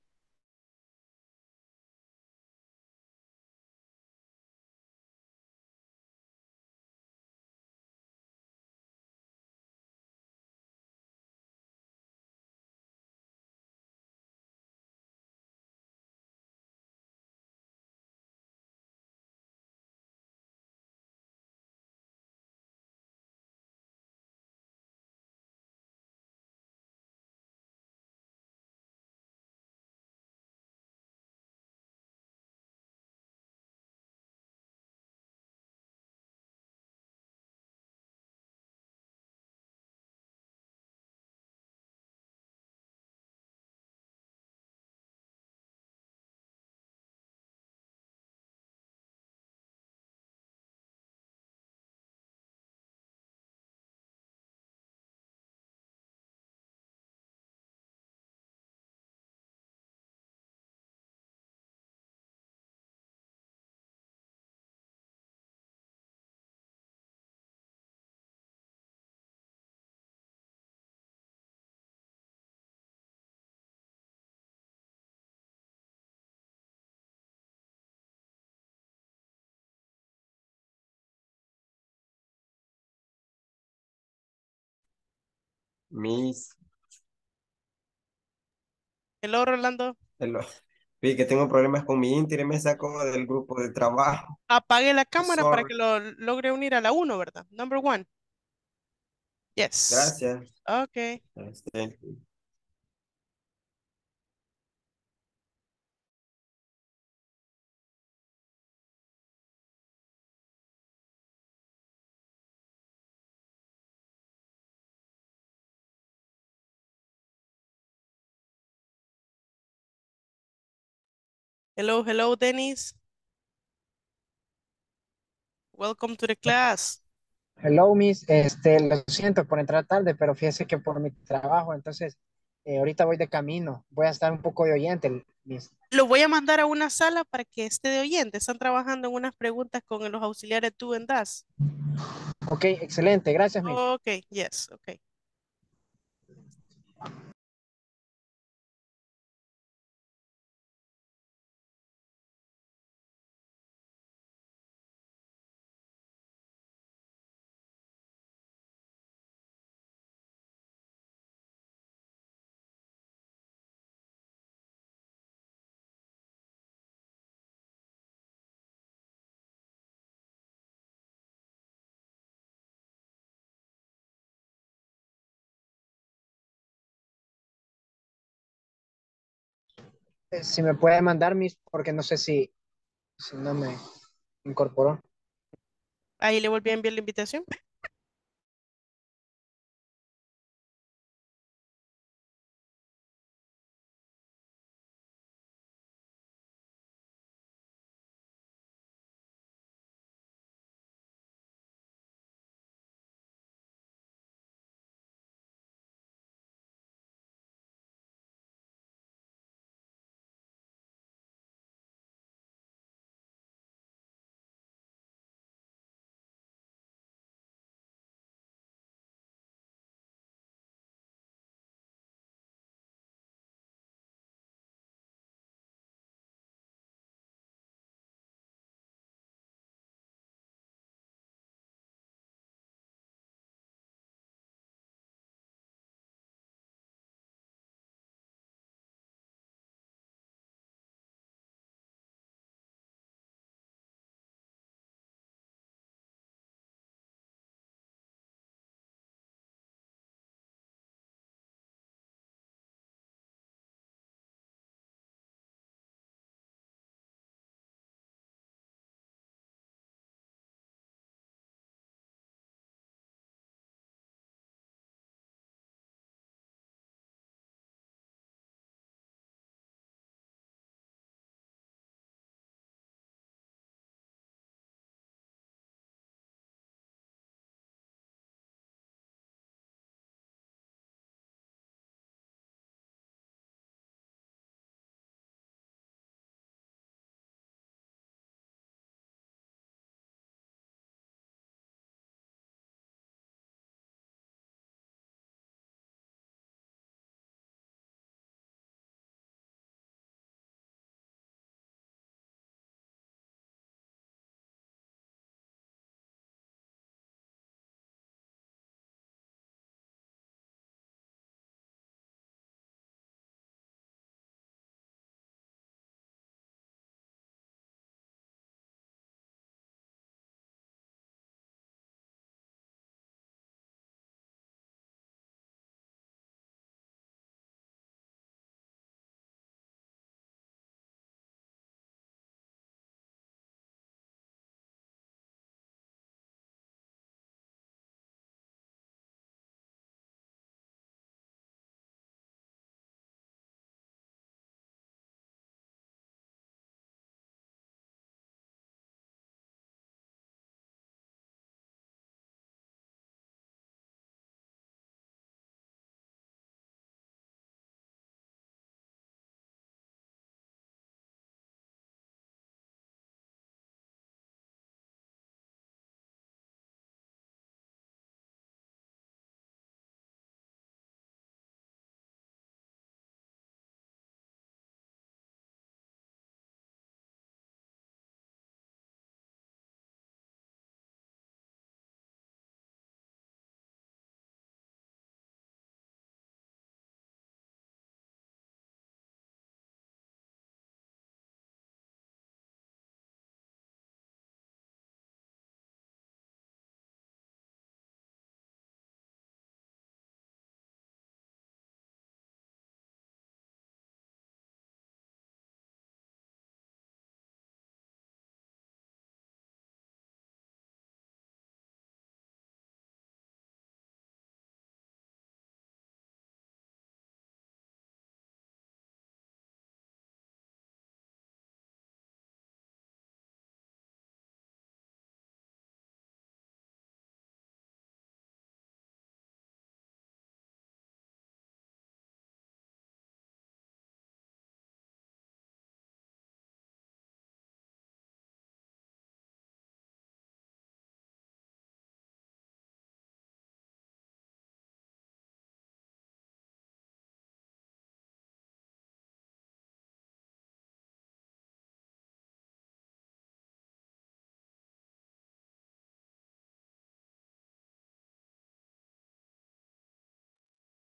Mis, Hello, Rolando. el- vi que tengo problemas con mi Inter y me sacó del grupo de trabajo. Apague la cámara para Sorry. que lo logre unir a la uno, ¿verdad? Number one. Yes. Gracias. Okay. Este, Hello, hello, Dennis. Welcome to the class. Hello, Miss. Este, lo siento por entrar tarde, pero fíjese que por mi trabajo, entonces, eh, ahorita voy de camino. Voy a estar un poco de oyente, Miss. Lo voy a mandar a una sala para que esté de oyente. Están trabajando en unas preguntas con los auxiliares tú en Das. Ok, excelente. Gracias, Miss. Okay, yes, okay. Eh, si me puede mandar, Miss, porque no sé si, si no me incorporó. Ahí le volví a enviar la invitación.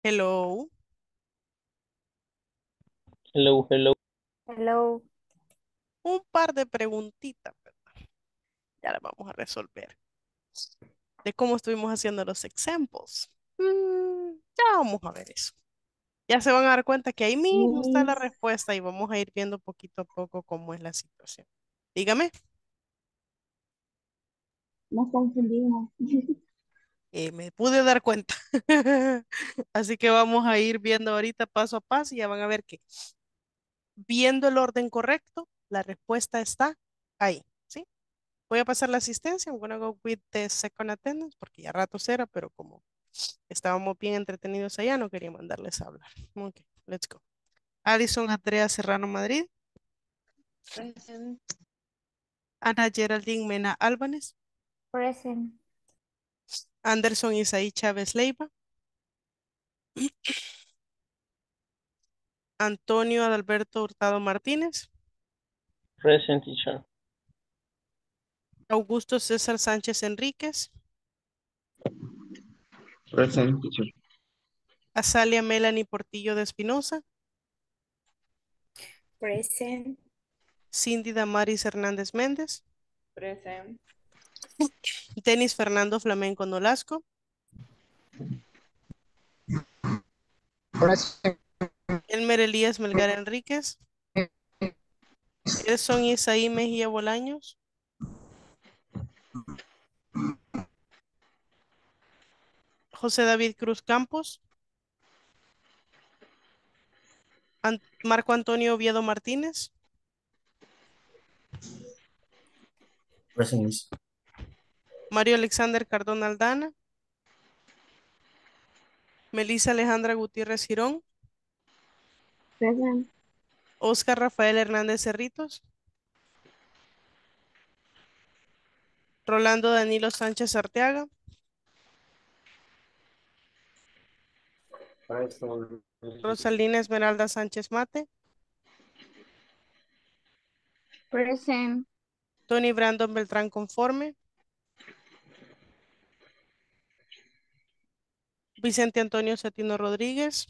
Hello. Hello, hello. Hello. Un par de preguntitas, ¿verdad? Ya las vamos a resolver. De cómo estuvimos haciendo los examples. Mm, ya vamos a ver eso. Ya se van a dar cuenta que ahí mismo está la Miss, respuesta y vamos a ir viendo poquito a poco cómo es la situación. Dígame. no confundimos. Eh, me pude dar cuenta. Así que vamos a ir viendo ahorita paso a paso y ya van a ver que viendo el orden correcto, la respuesta está ahí, ¿sí? Voy a pasar la asistencia. I'm gonna go with the second attendance porque ya rato era, pero como estábamos bien entretenidos allá, no quería mandarles a hablar. Ok, let's go. Alison Andrea Serrano Madrid. Present. Ana Geraldine Mena Álvarez. Present. Anderson Isaí Chávez Leiva. Antonio Adalberto Hurtado Martínez. Present, teacher. Augusto César Sánchez Enríquez. Present, teacher. Azalia Melanie Portillo de Espinosa. Present. Cindy Damaris Hernández Méndez. Present. Denis Fernando Flamenco Nolasco. Present. Elmer Elías Melgar Enríquez. Edson Isaí Mejía Bolaños. José David Cruz Campos. An- Marco Antonio Oviedo Martínez. Present, miss. Mario Alexander Cardona Aldana. Melissa Alejandra Gutiérrez Girón. Present. Oscar Rafael Hernández Cerritos. Rolando Danilo Sánchez Arteaga. Present. Rosalina Esmeralda Sánchez Mate. Present. Tony Brandon Beltrán Conforme. Vicente Antonio Cetino Rodríguez.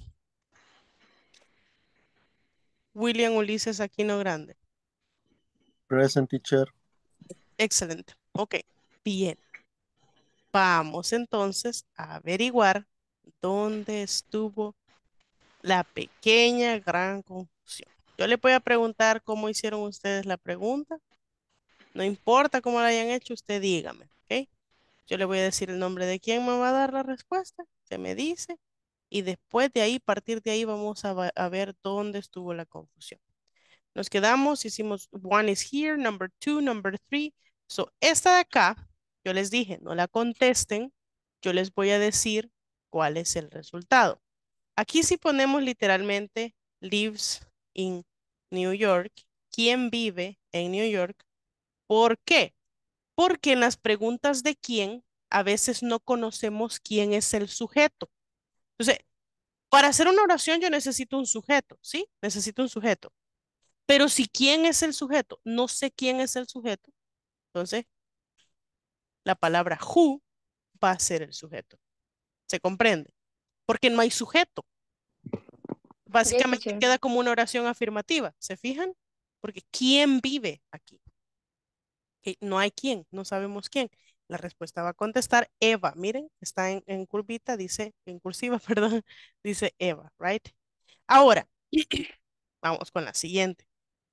William Ulises Aquino Grande. Present, teacher. Excelente. Ok, bien. Vamos entonces a averiguar dónde estuvo la pequeña gran confusión. Yo le voy a preguntar cómo hicieron ustedes la pregunta. No importa cómo la hayan hecho, usted dígame, ¿ok? Yo le voy a decir el nombre de quién me va a dar la respuesta. Se me dice. Y después de ahí, a partir de ahí, vamos a, va- a ver dónde estuvo la confusión. Nos quedamos, hicimos one is here, number two, number three. So, esta de acá, yo les dije, no la contesten. Yo les voy a decir cuál es el resultado. Aquí sí ponemos literalmente lives in New York. ¿Quién vive en New York? ¿Por qué? Porque en las preguntas de quién a veces no conocemos quién es el sujeto. Entonces, para hacer una oración yo necesito un sujeto, ¿sí? Necesito un sujeto. Pero si quién es el sujeto, no sé quién es el sujeto, entonces la palabra who va a ser el sujeto. ¿Se comprende? Porque no hay sujeto. Yes, Básicamente teacher. queda como una oración afirmativa, ¿se fijan? Porque ¿quién vive aquí? Que no hay quién, no sabemos quién. La respuesta va a contestar Eva. Miren, está en, en curvita, dice, en cursiva, perdón, dice Eva, right? Ahora, vamos con la siguiente.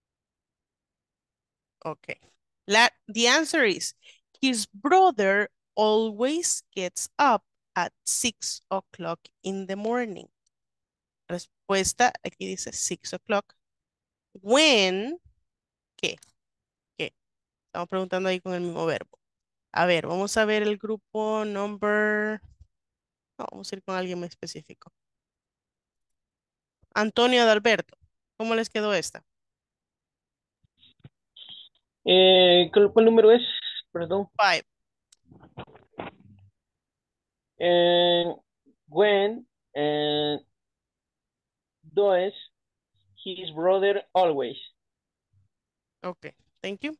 Ok. La, the answer is, his brother always gets up at six o'clock in the morning. Respuesta, aquí dice six o'clock. When, ¿qué? ¿Qué? Estamos preguntando ahí con el mismo verbo. A ver, vamos a ver el grupo number. No, vamos a ir con alguien muy específico. Antonio Adalberto. ¿Cómo les quedó esta? Eh, ¿cuál, cuál número es? Perdón. Five. Eh, when eh, does his brother always? Ok, thank you.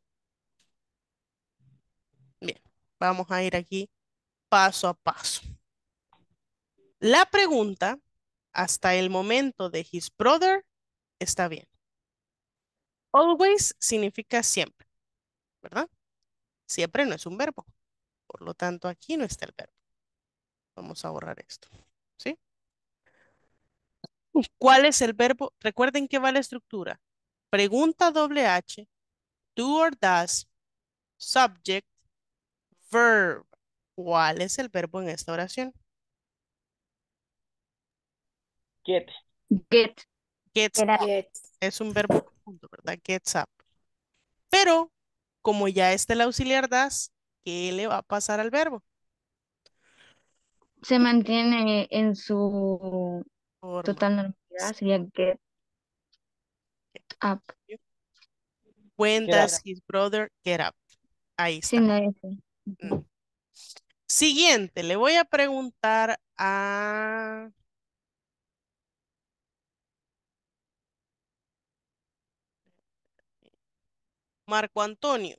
Bien, vamos a ir aquí paso a paso. La pregunta hasta el momento de his brother está bien. Always significa siempre, ¿verdad? Siempre no es un verbo. Por lo tanto, aquí no está el verbo. Vamos a borrar esto. ¿Sí? ¿Cuál es el verbo? Recuerden que va la estructura. Pregunta doble H, do or does, subject, verb. ¿Cuál es el verbo en esta oración? Get. Get. Gets Get up. up. Get. Es un verbo conjunto, ¿verdad? Gets up. Pero, como ya está el auxiliar das, ¿qué le va a pasar al verbo? Se mantiene en su Forma. total normalidad. Sería get up. When Get up. does his brother get up? Ahí está. Sin la S. Mm. Siguiente, le voy a preguntar a Marco Antonio.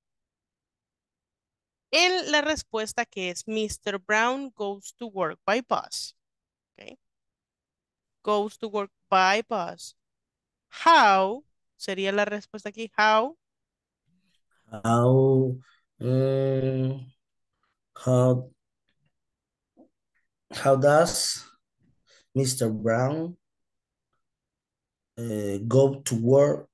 En la respuesta que es mister Brown goes to work by bus. Okay. Goes to work by bus. How sería la respuesta aquí. How. How, mm, how, how does mister Brown uh, go to work?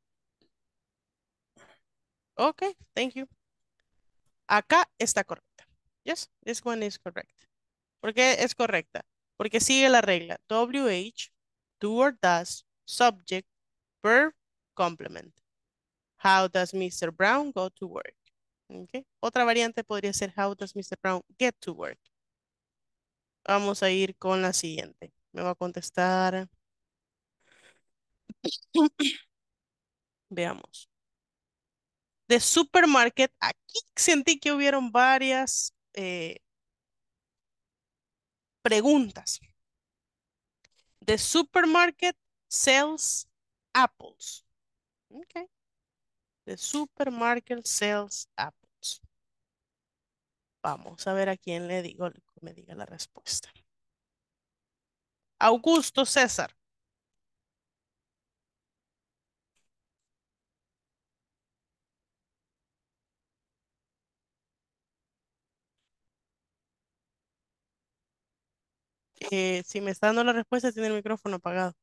Okay, thank you. Acá está correcta. Yes, this one is correct. ¿Por qué es correcta? Porque sigue la regla. W H, do or does, subject, verb, complement. How does mister Brown go to work? Okay. Otra variante podría ser how does mister Brown get to work? Vamos a ir con la siguiente. Me va a contestar. Veamos. The supermarket. Aquí sentí que hubieron varias eh, preguntas. The supermarket sells apples. Okay. The supermarket sells apples. Vamos a ver a quién le digo que me diga la respuesta. Augusto César. Eh, si me está dando la respuesta, tiene el micrófono apagado.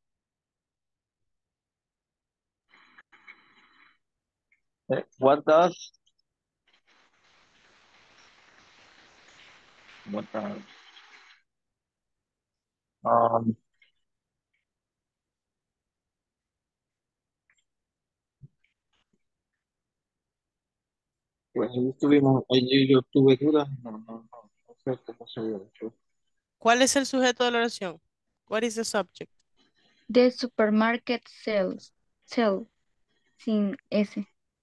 What does what does um pues ahí estuvimos, ahí yo tuve dudas, no, no, no, no sé cómo se había hecho. ¿Cuál es el sujeto de la oración? What is the subject? The supermarket sells. Sell. Sin S.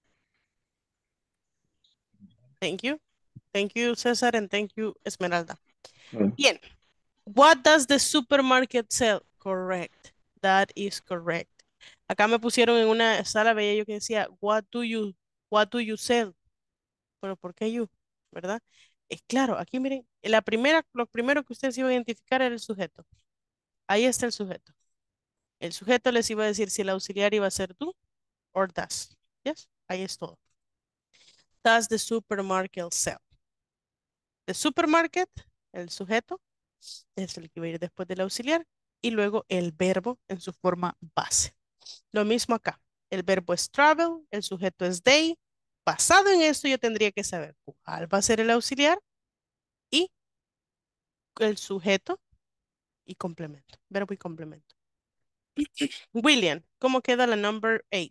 Thank you. Thank you, César, and thank you, Esmeralda. Bueno, Bien. What does the supermarket sell? Correct. That is correct. Acá me pusieron en una sala, veía yo que decía, what do you, what do you sell? Pero ¿por qué you? ¿Verdad? Es claro, aquí miren, la primera, lo primero que ustedes iban a identificar era el sujeto. Ahí está el sujeto. El sujeto les iba a decir si el auxiliar iba a ser tú or does. Yes, ahí es todo. Does the supermarket sell? The supermarket, el sujeto, es el que va a ir después del auxiliar y luego el verbo en su forma base. Lo mismo acá. El verbo es travel, el sujeto es they. Basado en esto yo tendría que saber cuál va a ser el auxiliar y el sujeto y complemento. Verbo y complemento. William, ¿cómo queda la number eight?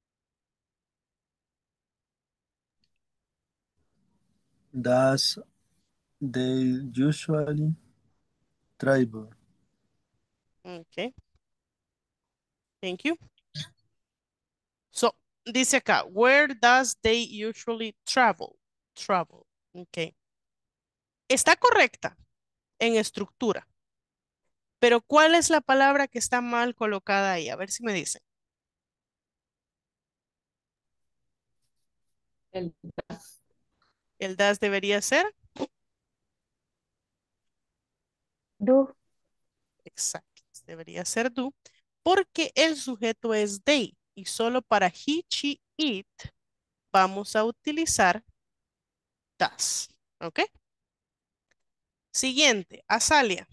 Does they usually travel? Okay. Thank you. So, dice acá, where does they usually travel? Travel. Okay. Está correcta en estructura. Pero ¿cuál es la palabra que está mal colocada ahí? A ver si me dicen. El El das debería ser. Do. Exacto. debería ser do, porque el sujeto es they. Y solo para he, she, it vamos a utilizar does. ¿Ok? Siguiente, Azalia.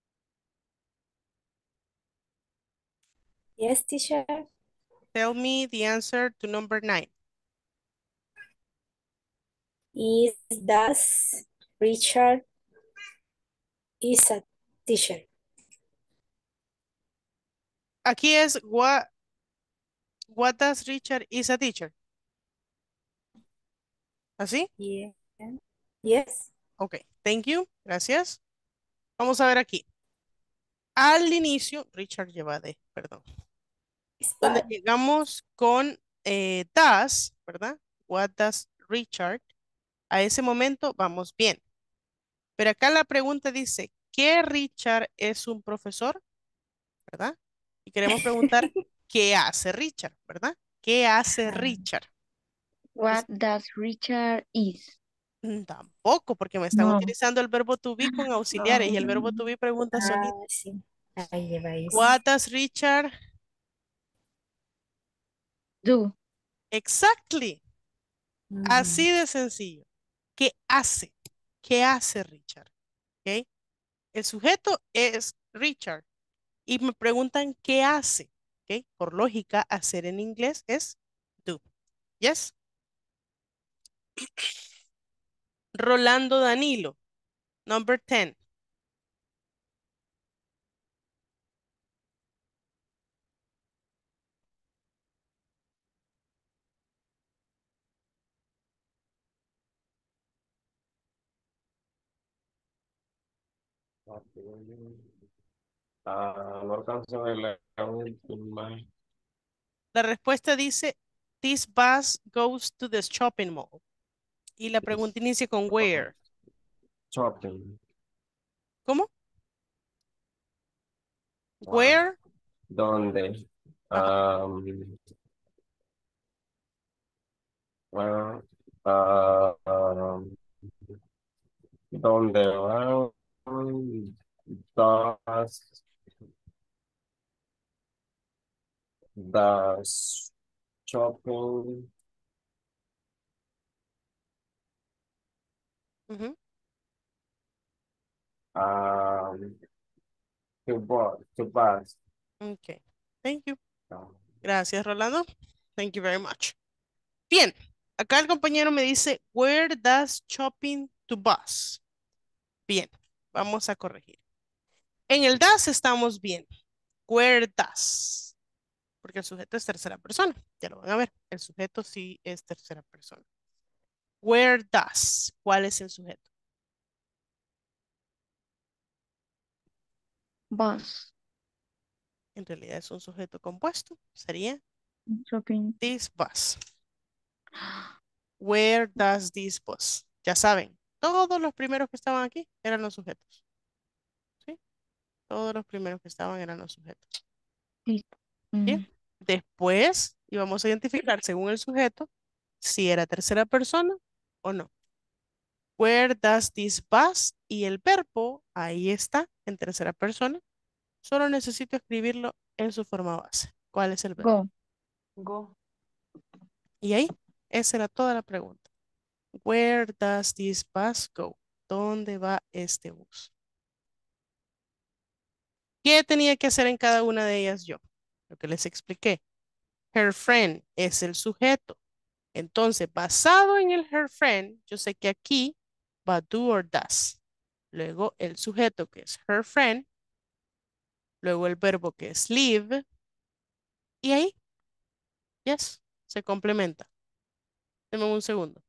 Yes, teacher. Tell me the answer to number nine. Is does Richard is a teacher? Aquí es what, what does Richard is a teacher. ¿Así? Yeah. Yes. Ok, thank you. Gracias. Vamos a ver aquí. Al inicio, Richard lleva de, perdón. Donde llegamos con eh, does, ¿verdad? What does Richard? A ese momento vamos bien. Pero acá la pregunta dice, ¿qué Richard es un profesor? ¿Verdad? Y queremos preguntar, ¿qué hace Richard? ¿Verdad? ¿Qué hace Richard? What does Richard is? Mm, Tampoco, porque me están No. utilizando el verbo to be con auxiliares y el verbo to be pregunta Ah, solito. sí. Ahí lleva eso. What does Richard Do. Exactly. Ujú. Así de sencillo. ¿Qué hace? ¿Qué hace Richard? ¿Ok? El sujeto es Richard y me preguntan qué hace. ¿Ok? Por lógica, hacer en inglés es do. Yes. Rolando Danilo. Number ten. Ah, no alcanzo a ver la última. La respuesta dice, this bus goes to the shopping mall. Y la pregunta inicia con where. Shopping. ¿Cómo? Ah, Where. ¿dónde? Ajá. Um, well, ah, um, ¿dónde van? Das, das shopping. Ujú. Um, to bus, to bus. Ok. Thank you. No. Gracias, Rolando. Thank you very much. Bien. Acá el compañero me dice, where does shopping to bus? Bien. Vamos a corregir. En el does estamos bien. Where does. Porque el sujeto es tercera persona. Ya lo van a ver. El sujeto sí es tercera persona. Where does. ¿Cuál es el sujeto? Bus. En realidad es un sujeto compuesto. Sería Shopping. this bus. Where does this bus? Ya saben, todos los primeros que estaban aquí eran los sujetos. ¿Sí? Todos los primeros que estaban eran los sujetos. Sí. Bien. Mm. Después íbamos a identificar según el sujeto si era tercera persona o no. Where does this bus? Y el verbo, ahí está, en tercera persona. Solo necesito escribirlo en su forma base. ¿Cuál es el verbo? Go. Go. Y ahí, esa era toda la pregunta. Where does this bus go? ¿Dónde va este bus? ¿Qué tenía que hacer en cada una de ellas yo? Lo que les expliqué. Her friend es el sujeto. Entonces, basado en el her friend, yo sé que aquí va do or does. Luego el sujeto que es her friend. Luego el verbo que es live. Y ahí, yes, se complementa. Deme un segundo.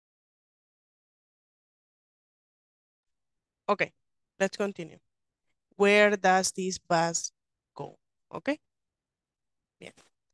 Ok, let's continue. Where does this bus go? ¿Ok? Bien.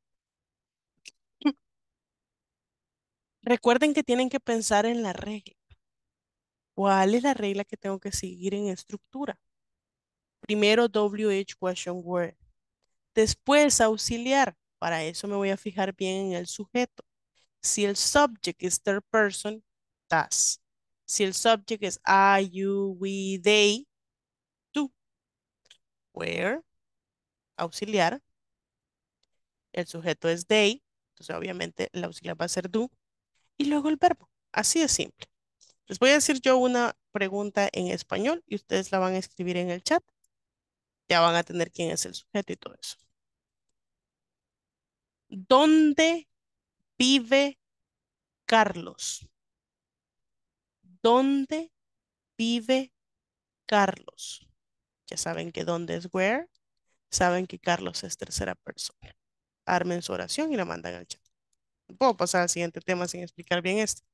Recuerden que tienen que pensar en la regla. ¿Cuál es la regla que tengo que seguir en estructura? Primero W H question word. Después auxiliar. Para eso me voy a fijar bien en el sujeto. Si el subject es third person, does. Si el subject es I, you, we, they, do. Where, auxiliar. El sujeto es they. Entonces obviamente el auxiliar va a ser do. Y luego el verbo. Así de simple. Les voy a decir yo una pregunta en español y ustedes la van a escribir en el chat. Ya van a tener quién es el sujeto y todo eso. ¿Dónde vive Carlos? ¿Dónde vive Carlos? Ya saben que dónde es where. Saben que Carlos es tercera persona. Armen su oración y la mandan al chat. Puedo pasar al siguiente tema sin explicar bien este.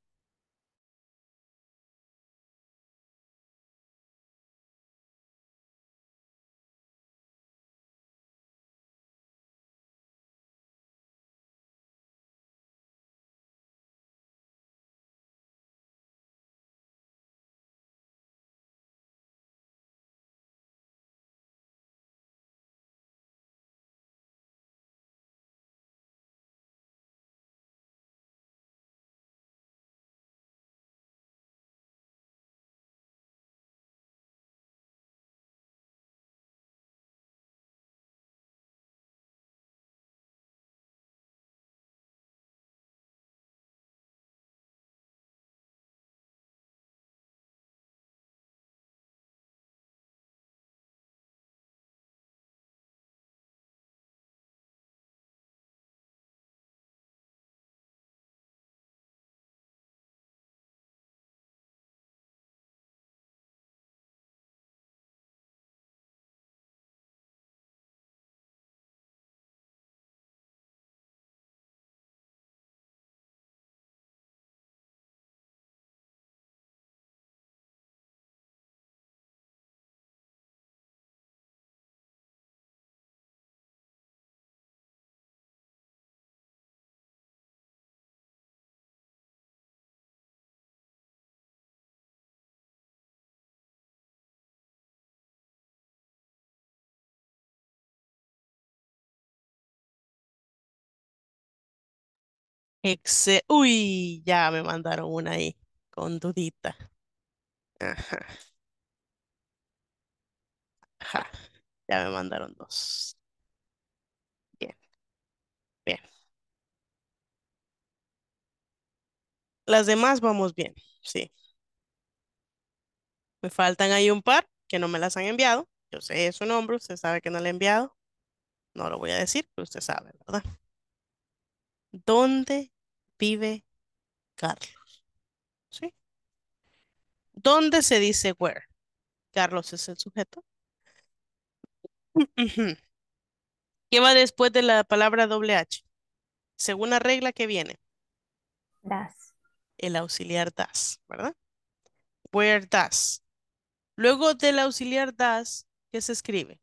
Exe Uy, ya me mandaron una ahí con dudita. Ajá, ajá. Ya me mandaron dos. Bien, bien. Las demás vamos bien. Sí. Me faltan ahí un par que no me las han enviado. Yo sé su nombre, usted sabe que no le he enviado. No lo voy a decir, pero usted sabe, ¿verdad? ¿Dónde vive Carlos? ¿Sí? ¿Dónde se dice where? Carlos es el sujeto. Ujú. ¿Qué va después de la palabra doble H? Según la regla que viene, Das. el auxiliar das, ¿verdad? Where does. Luego del auxiliar does, ¿qué se escribe?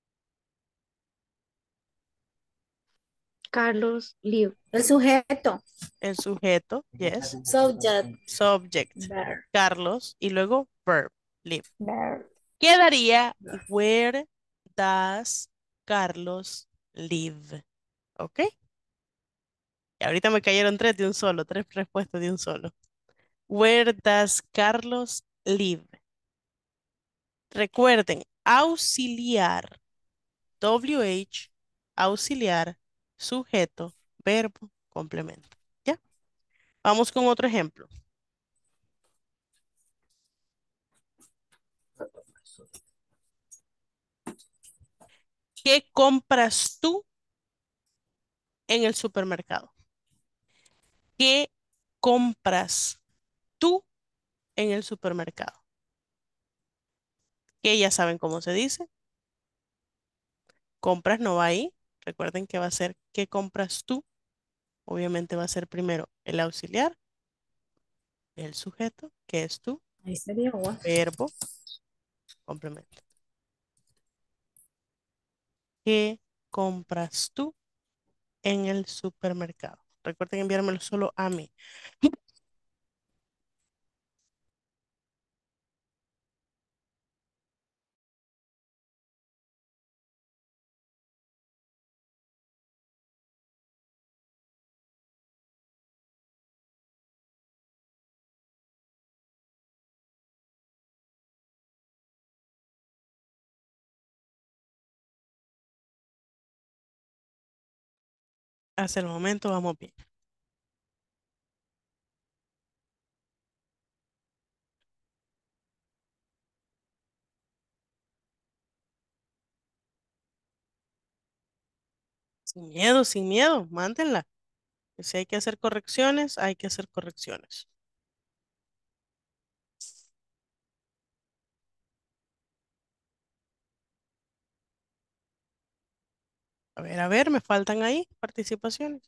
Carlos live. El sujeto. El sujeto, yes. Subject. Subject, Verb. Carlos, y luego verb, live. Verb. Quedaría where does Carlos live. ¿Ok? Y ahorita me cayeron tres de un solo, tres respuestas de un solo. Where does Carlos live? Recuerden, auxiliar, W H, auxiliar, sujeto, verbo, complemento. ¿Ya? Vamos con otro ejemplo. ¿Qué compras tú en el supermercado? ¿Qué compras tú en el supermercado? Que ya saben cómo se dice. Compras no va ahí. Recuerden que va a ser ¿qué compras tú? Obviamente va a ser primero el auxiliar, el sujeto, que es tú, Ahí sería agua. verbo, complemento. ¿Qué compras tú en el supermercado? Recuerden enviármelo solo a mí. Hasta el momento vamos bien. Sin miedo, sin miedo, mándenla. Que si hay que hacer correcciones, hay que hacer correcciones. A ver, a ver, me faltan ahí participaciones.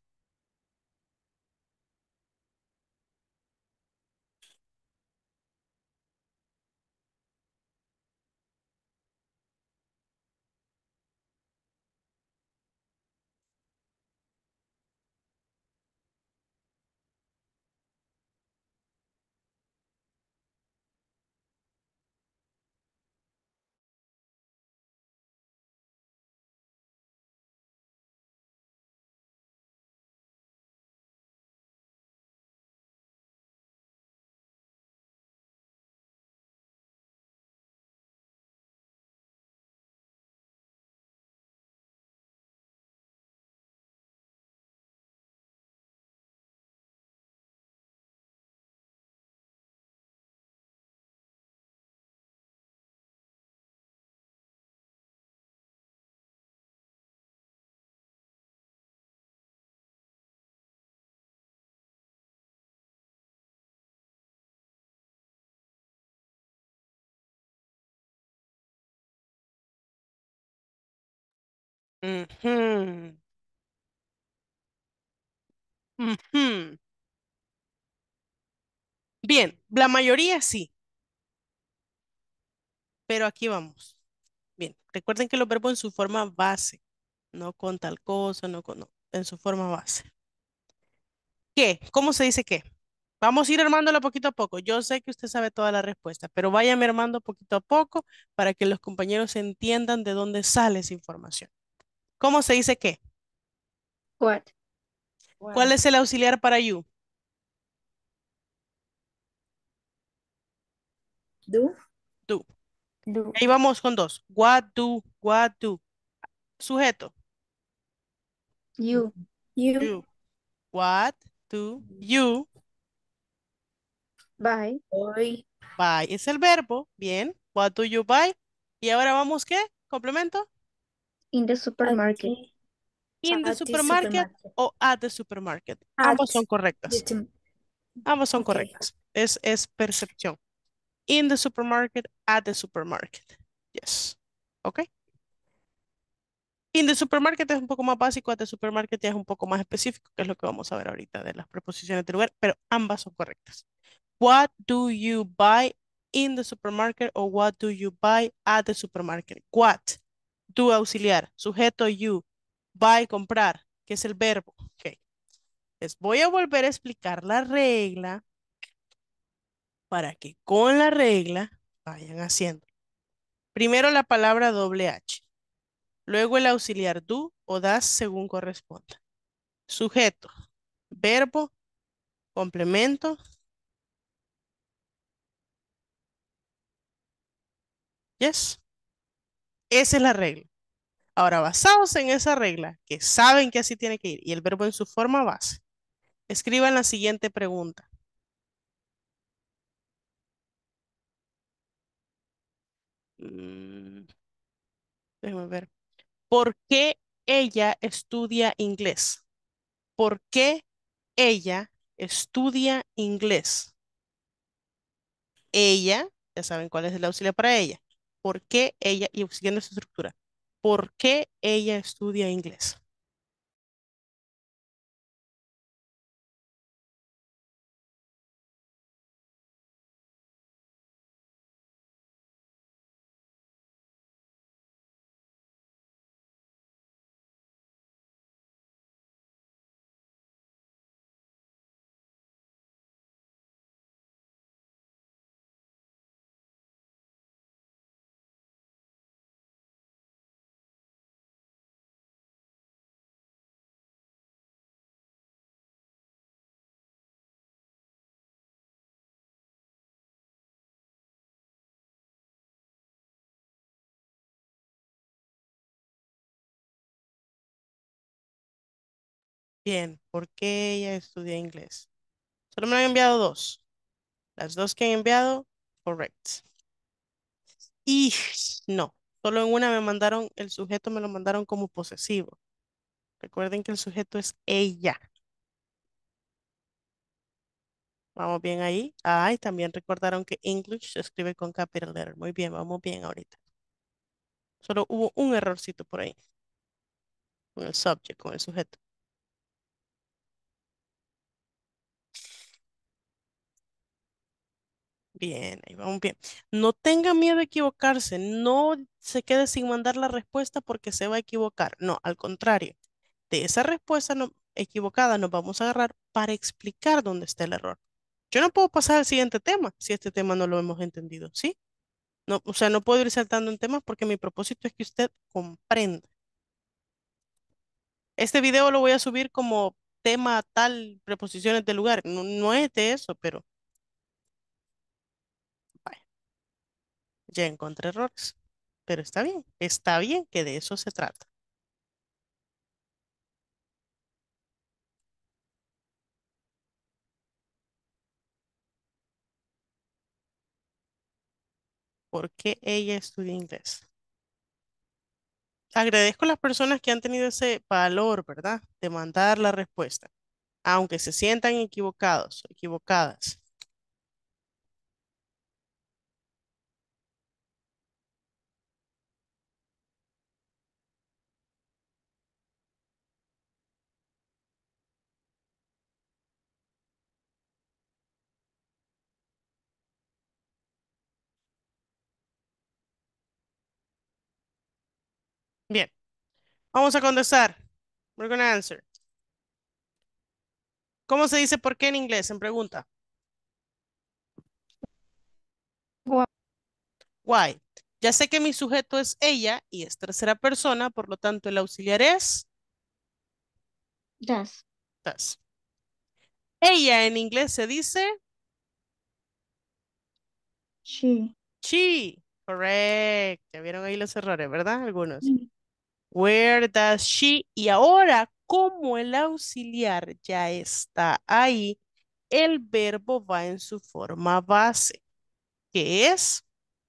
Ujú, ujú. Bien, la mayoría sí, pero aquí vamos. Bien, recuerden que los verbos en su forma base, no con tal cosa, no con, no, en su forma base. ¿Qué? ¿Cómo se dice qué? Vamos a ir armándolo poquito a poco. Yo sé que usted sabe toda la respuesta, pero váyame armando poquito a poco para que los compañeros entiendan de dónde sale esa información. ¿Cómo se dice qué? What? ¿Cuál es el auxiliar para you? Do? Do. Do. Ahí vamos con dos. What do, what do. Sujeto. You. You. You. What do you Buy. Hoy. buy? Es el verbo. Bien. What do you buy? Y ahora vamos, ¿qué? ¿Complemento? In the At supermarket. the, In the at the supermarket supermarket. o at the supermarket. At Ambos son the correctas. tem- Ambos son okay. correctas. Es, es percepción. In the supermarket, at the supermarket. Yes. ¿Ok? In the supermarket es un poco más básico, at the supermarket ya es un poco más específico, que es lo que vamos a ver ahorita de las preposiciones de lugar, pero ambas son correctas. What do you buy in the supermarket or what do you buy at the supermarket? What, do auxiliar, sujeto you, buy comprar, que es el verbo. Ok. Les voy a volver a explicar la regla para que con la regla vayan haciendo. Primero la palabra doble H, luego el auxiliar do o das según corresponda. Sujeto, verbo, complemento. Yes. Esa es la regla. Ahora, basados en esa regla, que saben que así tiene que ir, y el verbo en su forma base, escriban la siguiente pregunta. Mm, déjame ver. ¿Por qué ella estudia inglés? ¿Por qué ella estudia inglés? Ella, ya saben cuál es el auxiliar para ella. ¿Por qué ella, y siguiendo esa estructura, por qué ella estudia inglés? Bien, ¿por qué ella estudia inglés? Solo me han enviado dos. Las dos que han enviado, correct. Y no, solo en una me mandaron, el sujeto me lo mandaron como posesivo. Recuerden que el sujeto es ella. Vamos bien ahí. Ay, también recordaron que English se escribe con capital letter. Muy bien, vamos bien ahorita. Solo hubo un errorcito por ahí. Con el subject, con el sujeto. Bien, ahí vamos bien. No tenga miedo a equivocarse. No se quede sin mandar la respuesta porque se va a equivocar. No, al contrario. De esa respuesta no- equivocada nos vamos a agarrar para explicar dónde está el error. Yo no puedo pasar al siguiente tema si este tema no lo hemos entendido, ¿sí? No, o sea, no puedo ir saltando en temas porque mi propósito es que usted comprenda. Este video lo voy a subir como tema tal, preposiciones de lugar. No, no es de eso, pero vaya, ya encontré errores. Pero está bien, está bien que de eso se trata. ¿Por qué ella estudia inglés? Agradezco a las personas que han tenido ese valor, ¿verdad? De mandar la respuesta, aunque se sientan equivocados o equivocadas. Bien, vamos a contestar. We're gonna answer. ¿Cómo se dice por qué en inglés? En pregunta. Why? Why. Ya sé que mi sujeto es ella y es tercera persona, por lo tanto el auxiliar es Does. does. Ella en inglés se dice She. she. Correct. Ya vieron ahí los errores, ¿verdad? Algunos. Mm. Where does she? Y ahora, como el auxiliar ya está ahí, el verbo va en su forma base, que es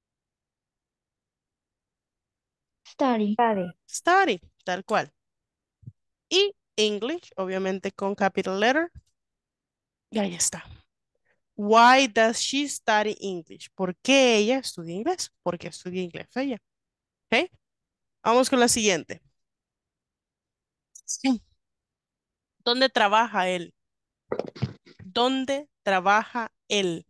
Study. Study. study, tal cual. Y English, obviamente con capital letter. Y ahí está. Why does she study English? ¿Por qué ella estudia inglés? Porque estudia inglés ella. ¿Ok? Vamos con la siguiente. Sí. ¿Dónde trabaja él? ¿Dónde trabaja él?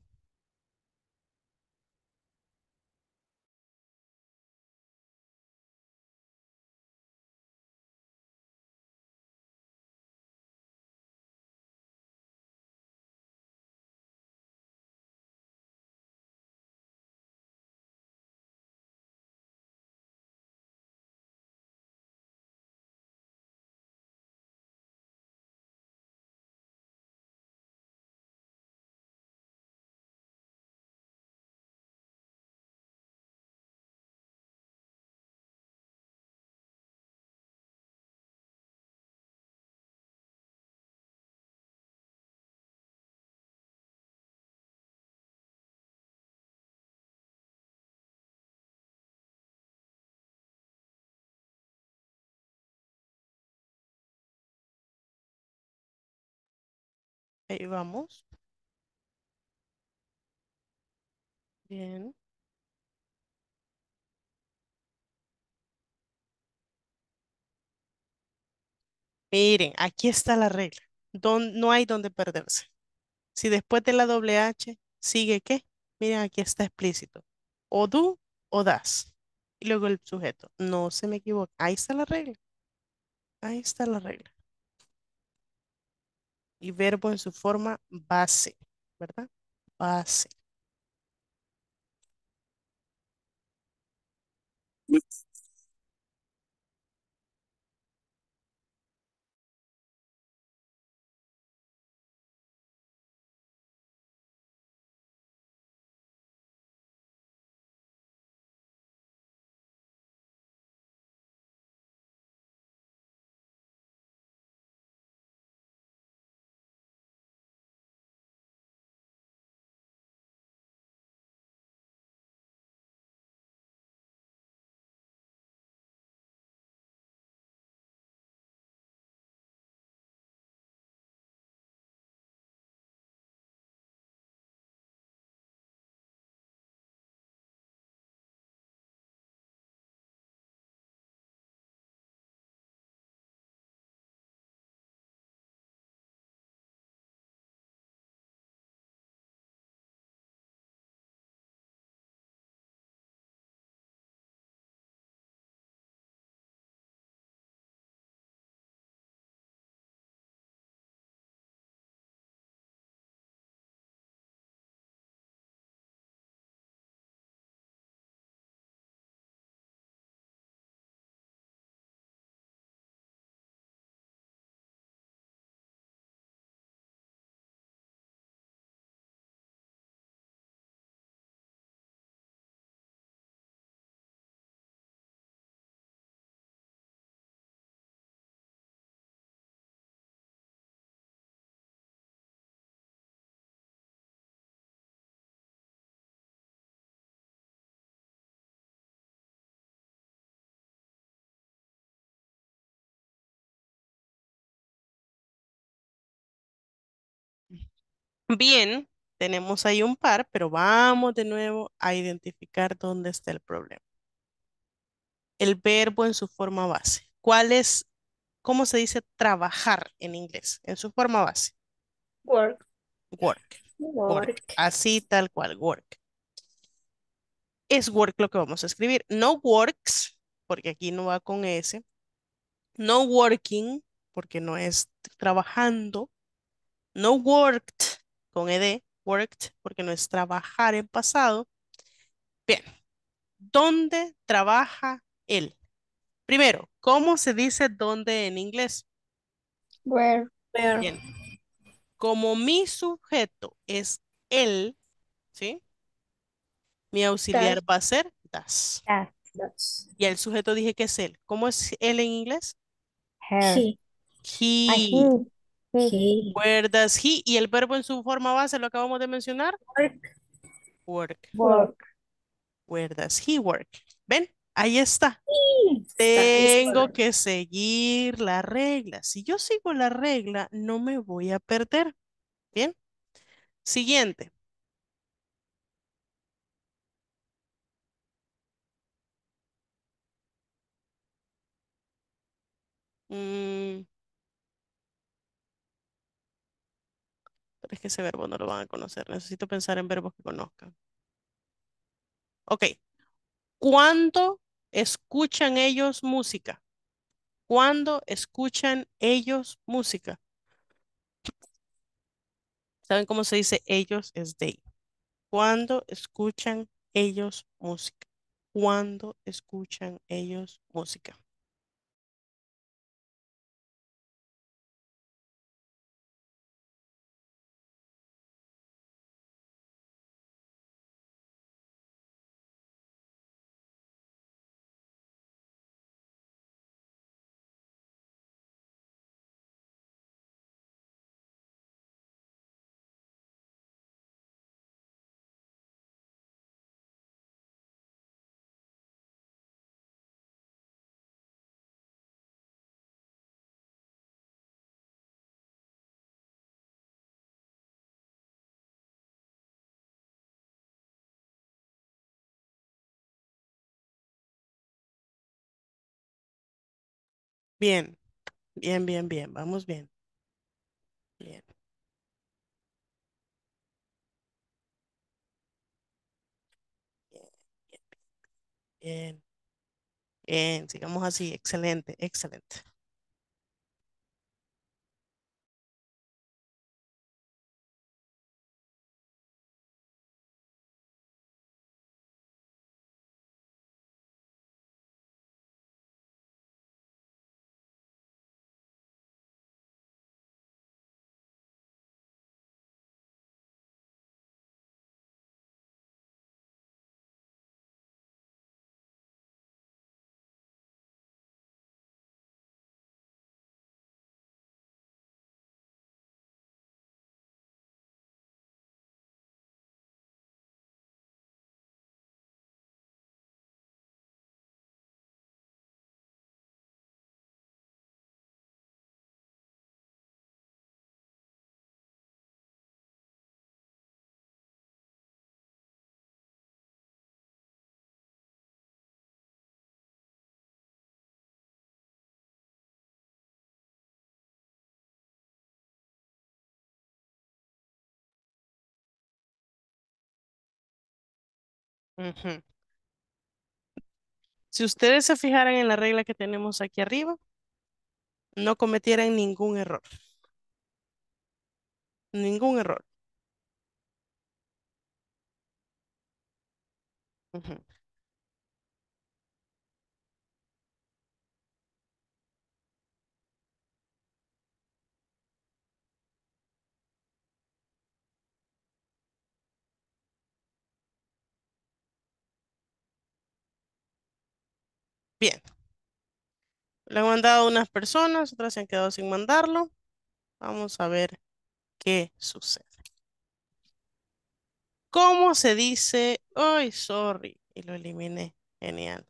Ahí vamos. Bien. Miren, aquí está la regla. Don- no hay donde perderse. Si después de la doble H sigue qué, miren, aquí está explícito. O do o das. Y luego el sujeto. No se me equivoque. Ahí está la regla. Ahí está la regla. Y verbo en su forma base, ¿verdad? Base. Bien, tenemos ahí un par, pero vamos de nuevo a identificar dónde está el problema. El verbo en su forma base. ¿Cuál es, cómo se dice trabajar en inglés? En su forma base. Work. Work. Work. Work. Así tal cual, work. Es work lo que vamos a escribir. No works, porque aquí no va con S. No working, porque no es trabajando. No worked, con ed, worked, porque no es trabajar en pasado. Bien, ¿dónde trabaja él? Primero, ¿cómo se dice dónde en inglés? Where. Where. Bien, como mi sujeto es él, ¿sí? Mi auxiliar Does. va a ser das. Does. Does. Y el sujeto dije que es él. ¿Cómo es él en inglés? Her. He. A He. he. He. Where does he? Y el verbo en su forma base lo acabamos de mencionar. Work. Work. Work. Where does he work? ¿Ven? Ahí está. Está Tengo listo. que seguir la regla. Si yo sigo la regla, no me voy a perder. Bien. Siguiente. Mm, pero es que ese verbo no lo van a conocer. Necesito pensar en verbos que conozcan. Ok. ¿Cuándo escuchan ellos música? ¿Cuándo escuchan ellos música? ¿Saben cómo se dice ellos? Es they. ¿Cuándo escuchan ellos música? ¿Cuándo escuchan ellos música? Bien, bien, bien, bien. Vamos bien. Bien, bien, bien, bien. Bien, sigamos así. Excelente, excelente. Ujú. Si ustedes se fijaran en la regla que tenemos aquí arriba, no cometieran ningún error. Ningún error. Ujú. Bien. Le han mandado unas personas, otras se han quedado sin mandarlo. Vamos a ver qué sucede. ¿Cómo se dice? Ay, sorry. Y lo eliminé. Genial.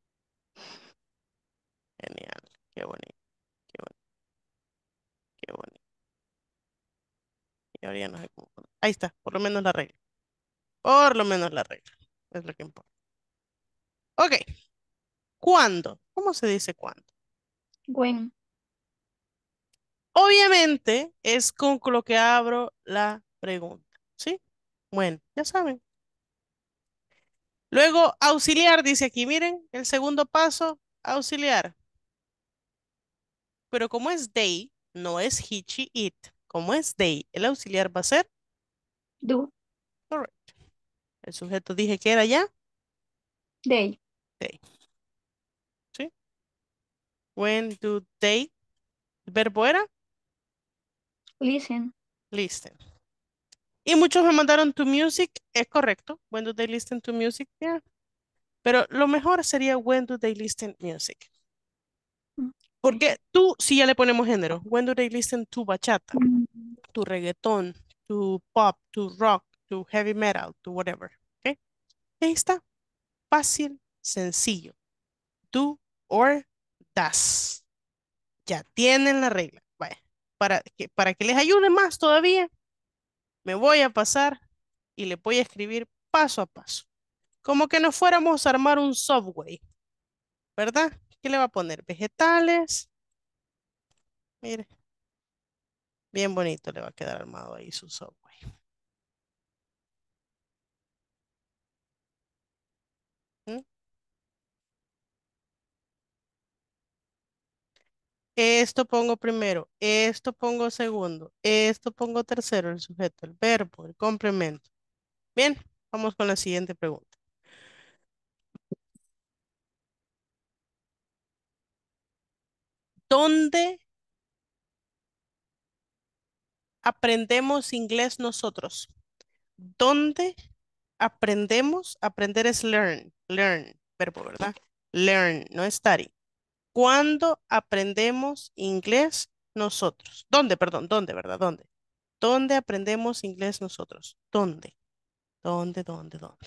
Genial. Qué bonito. Qué bonito. Qué bonito. Y ahora ya no sé cómo poner. Ahí está, por lo menos la regla. Por lo menos la regla. Es lo que importa. Ok. ¿Cuándo? ¿Cómo se dice cuándo? When. Obviamente es con lo que abro la pregunta. ¿Sí? Bueno, ya saben. Luego, auxiliar, dice aquí, miren, el segundo paso, auxiliar. Pero como es they, no es he, she, it. Como es they, el auxiliar va a ser Do. correct. El sujeto dije que era ya They. they. ¿Sí? When do they? El verbo era Listen. listen. Y muchos me mandaron to music, es correcto. When do they listen to music? Yeah. Pero lo mejor sería when do they listen music. Porque tú, si ya le ponemos género, when do they listen to bachata, Mm. to reggaetón, to pop, to rock, to heavy metal, to whatever. ¿Ok? Ahí está. Fácil, sencillo. Do or does. Ya tienen la regla. Vaya. Para que, para que les ayude más todavía, me voy a pasar y le voy a escribir paso a paso. Como que nos fuéramos a armar un subway, ¿verdad? ¿Qué le va a poner? Vegetales. Mire, bien bonito le va a quedar armado ahí su subway. ¿Mm? Esto pongo primero, esto pongo segundo, esto pongo tercero, el sujeto, el verbo, el complemento. Bien, vamos con la siguiente pregunta. ¿Dónde aprendemos inglés nosotros? ¿Dónde aprendemos? Aprender es learn, learn, verbo, ¿verdad? Learn, no study. ¿Cuándo aprendemos inglés nosotros? ¿Dónde, perdón? ¿Dónde, verdad? ¿Dónde? ¿Dónde aprendemos inglés nosotros? ¿Dónde? ¿Dónde, dónde, dónde?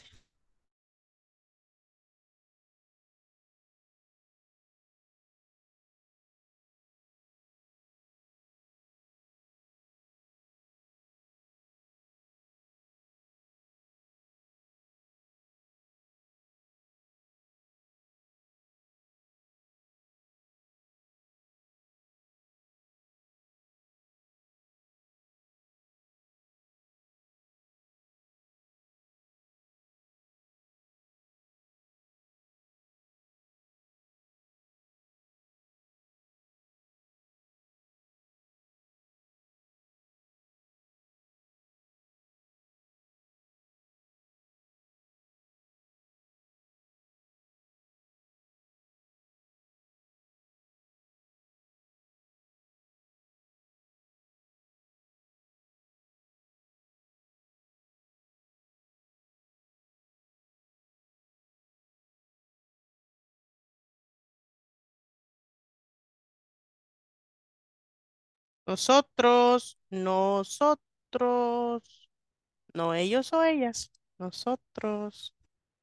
Nosotros, nosotros, no ellos o ellas, nosotros.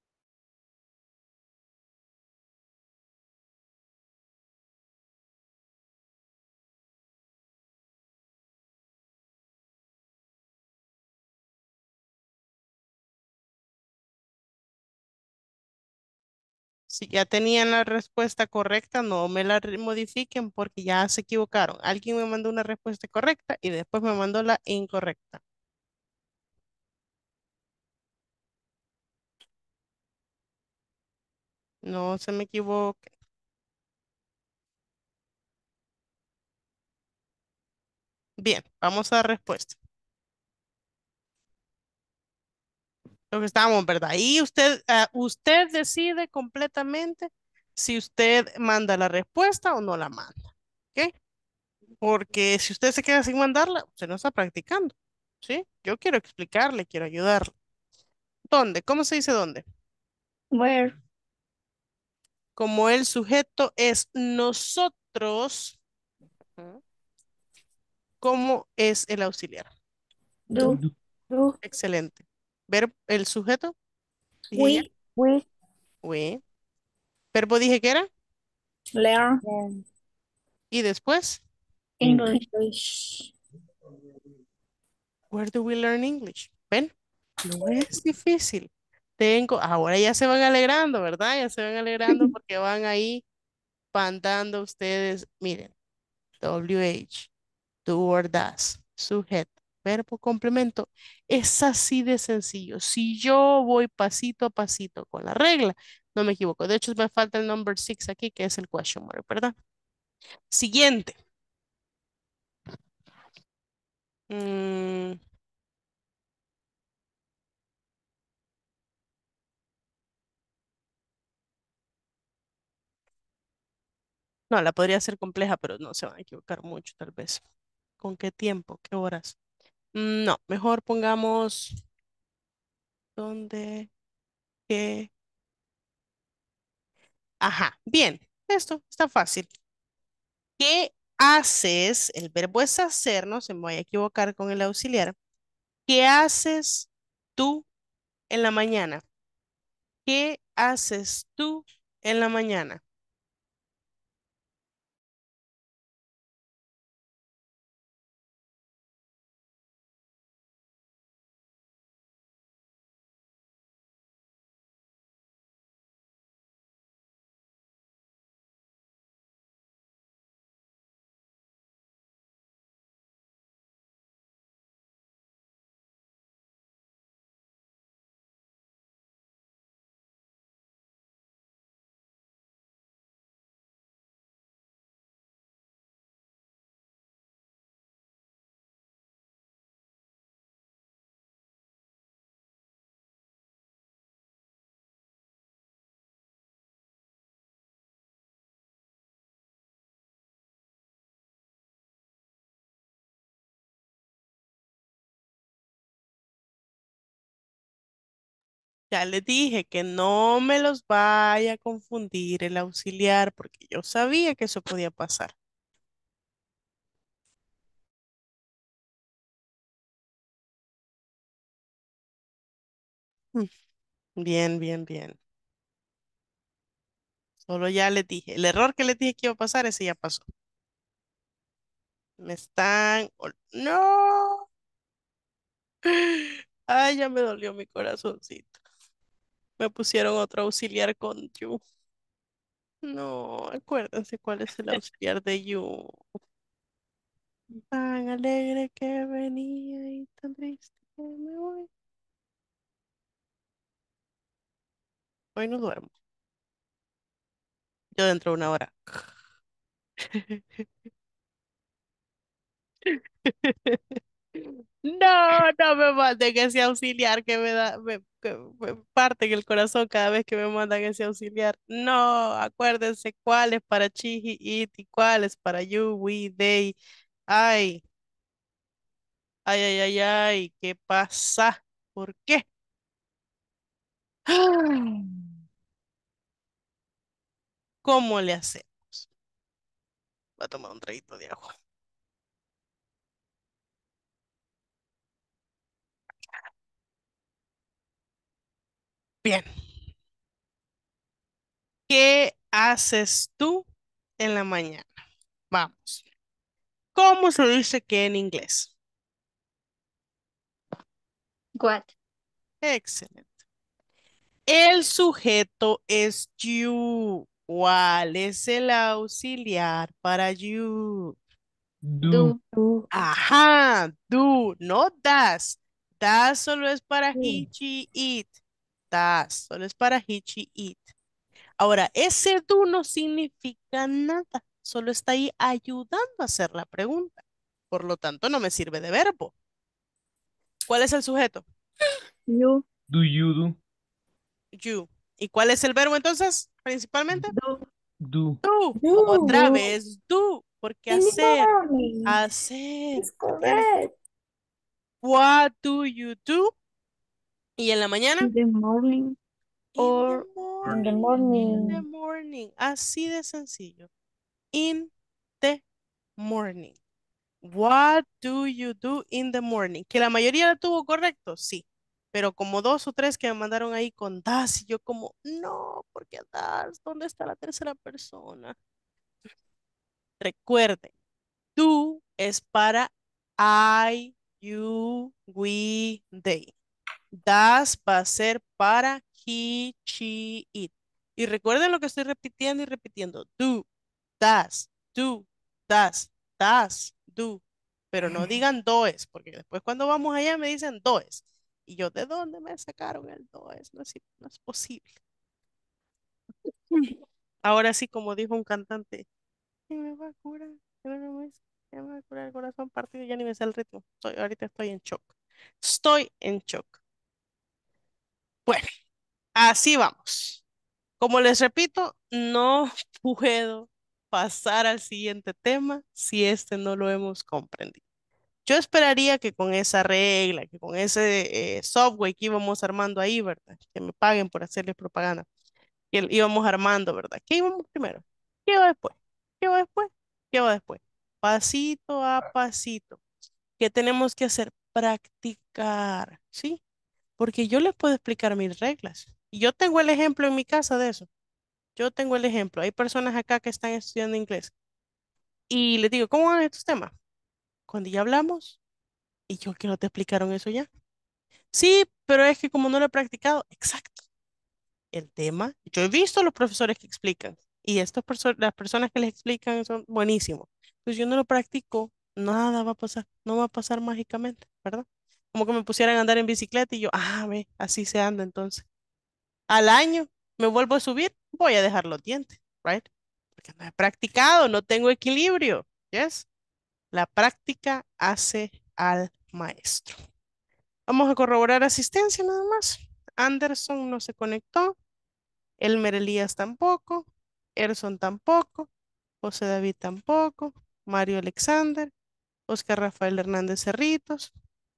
Si ya tenían la respuesta correcta, no me la re- modifiquen porque ya se equivocaron. Alguien me mandó una respuesta correcta y después me mandó la incorrecta. No se me equivoque. Bien, vamos a la respuesta. Lo que estábamos, ¿verdad? Y usted, ah, usted decide completamente si usted manda la respuesta o no la manda. ¿Ok? Porque si usted se queda sin mandarla, usted no está practicando. ¿Sí? Yo quiero explicarle, quiero ayudarle. ¿Dónde? ¿Cómo se dice dónde? Where. Como el sujeto es nosotros, ujú, ¿cómo es el auxiliar? Do. Do. Excelente. Ver el sujeto, dije ya. We. We. We. Verbo dije que era. Learn. Y después, English. English. Where do we learn English? ¿Ven? No es difícil. Tengo, ahora ya se van alegrando, ¿verdad? Ya se van alegrando porque van ahí mandando ustedes. Miren, W H, do or does, sujeto, verbo, complemento. Es así de sencillo. Si yo voy pasito a pasito con la regla, no me equivoco. De hecho, me falta el number six aquí, que es el question mark, ¿verdad? Siguiente. Mm, no, la podría ser compleja, pero no se van a equivocar mucho, tal vez. ¿Con qué tiempo? ¿Qué horas? Mm, no, mejor pongamos dónde, qué. Ajá, bien. Esto está fácil. ¿Qué haces? El verbo es hacer, no se me vaya a equivocar con el auxiliar. ¿Qué haces tú en la mañana? ¿Qué haces tú en la mañana? Ya les dije que no me los vaya a confundir el auxiliar porque yo sabía que eso podía pasar. Mm, bien, bien, bien. Solo ya les dije. El error que les dije que iba a pasar, ese ya pasó. Me están... ol- No. Ay, ya me dolió mi corazoncito. Me pusieron otro auxiliar con you. No, acuérdense cuál es el auxiliar de you. Tan alegre que venía y tan triste que me voy. Hoy no duermo. Yo dentro de una hora. No, no me manden ese auxiliar que me da, me, que me parte en el corazón cada vez que me mandan ese auxiliar. No, acuérdense cuál es para Chihi, It y cuál es para you, we, they. Ay, ay, ay, ay, ay, ¿qué pasa? ¿Por qué? ¿Cómo le hacemos? Voy a tomar un traguito de agua. Bien. ¿Qué haces tú en la mañana? Vamos. ¿Cómo se dice que en inglés? What? Excelente. El sujeto es you. ¿Cuál es el auxiliar para you? Do. Do. Ajá, do, no das. Das solo es para he, Do. she, it. Das solo es para he, she, it. Ahora, ese do no significa nada. Solo está ahí ayudando a hacer la pregunta. Por lo tanto, no me sirve de verbo. ¿Cuál es el sujeto? You. Do you do? You. ¿Y cuál es el verbo entonces, principalmente? Do. Do. Do. You. Otra vez do. Porque In the hacer. morning. Hacer. It's ¿Qué tiene? correct. What do you do? ¿Y en la mañana? In the morning In the or in the morning. In the morning. morning. Así de sencillo. In the morning. What do you do in the morning? Que la mayoría la tuvo correcto, sí. Pero como dos o tres que me mandaron ahí con das y yo como, no, porque das, ¿dónde está la tercera persona? Recuerden, do es para I you, we, they. Das va a ser para he, she, it. Y recuerden lo que estoy repitiendo y repitiendo. Do, das, do, das, das, do. Pero no digan does, porque después cuando vamos allá me dicen does. Y yo, ¿de dónde me sacaron el does? No es, no es posible. Ahora sí, como dijo un cantante, ¿quién me va a curar? ¿Quién me quién me va a curar el corazón partido? Ya ni me sé el ritmo. Estoy, ahorita estoy en shock. Estoy en shock. Bueno, así vamos. Como les repito, no puedo pasar al siguiente tema si este no lo hemos comprendido. Yo esperaría que con esa regla, que con ese eh, software que íbamos armando ahí, ¿verdad? Que me paguen por hacerles propaganda, que íbamos armando, ¿verdad? ¿Qué íbamos primero? ¿Qué va después? ¿Qué va después? ¿Qué va después? Pasito a pasito. ¿Qué tenemos que hacer? Practicar, ¿sí? Porque yo les puedo explicar mis reglas. Y yo tengo el ejemplo en mi casa de eso. Yo tengo el ejemplo. Hay personas acá que están estudiando inglés. Y les digo, ¿cómo van estos temas? Cuando ya hablamos, y yo que no te explicaron eso ya. Sí, pero es que como no lo he practicado, exacto. El tema, yo he visto a los profesores que explican y estas perso- las personas que les explican son buenísimos. Pues yo no lo practico, nada va a pasar, no va a pasar mágicamente, ¿verdad? Como que me pusieran a andar en bicicleta y yo, ah, ve, así se anda entonces. Al año me vuelvo a subir, voy a dejar los dientes, right? Porque no he practicado, no tengo equilibrio, ¿yes? La práctica hace al maestro. Vamos a corroborar asistencia nada más. Anderson no se conectó. Elmer Elías tampoco. Erson tampoco. José David tampoco. Mario Alexander. Oscar Rafael Hernández Cerritos.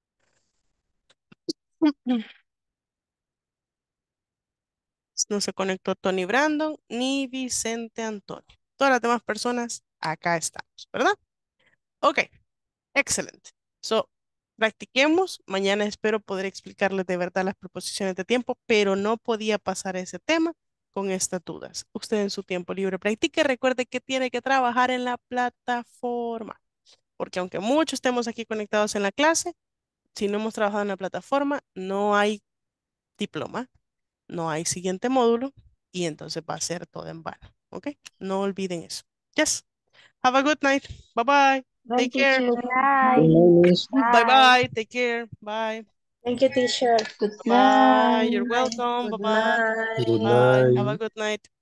No se conectó Tony Brandon ni Vicente Antonio. Todas las demás personas acá estamos, ¿verdad? Ok, excelente. So, practiquemos. Mañana espero poder explicarles de verdad las proposiciones de tiempo, pero no podía pasar ese tema con estas dudas. Usted en su tiempo libre practique. Recuerde que tiene que trabajar en la plataforma, porque aunque muchos estemos aquí conectados en la clase, si no hemos trabajado en la plataforma, no hay diploma, no hay siguiente módulo y entonces va a ser todo en vano. ¿Ok? No olviden eso. Yes. Have a good night. Bye bye. Take Bye, care. teacher. Good Good night. night. Miss. Bye Bye. bye. Take care. Bye. Thank you, teacher. Good Bye. night. You're welcome. Bye Good bye. Good night. Bye. Have a night. good night.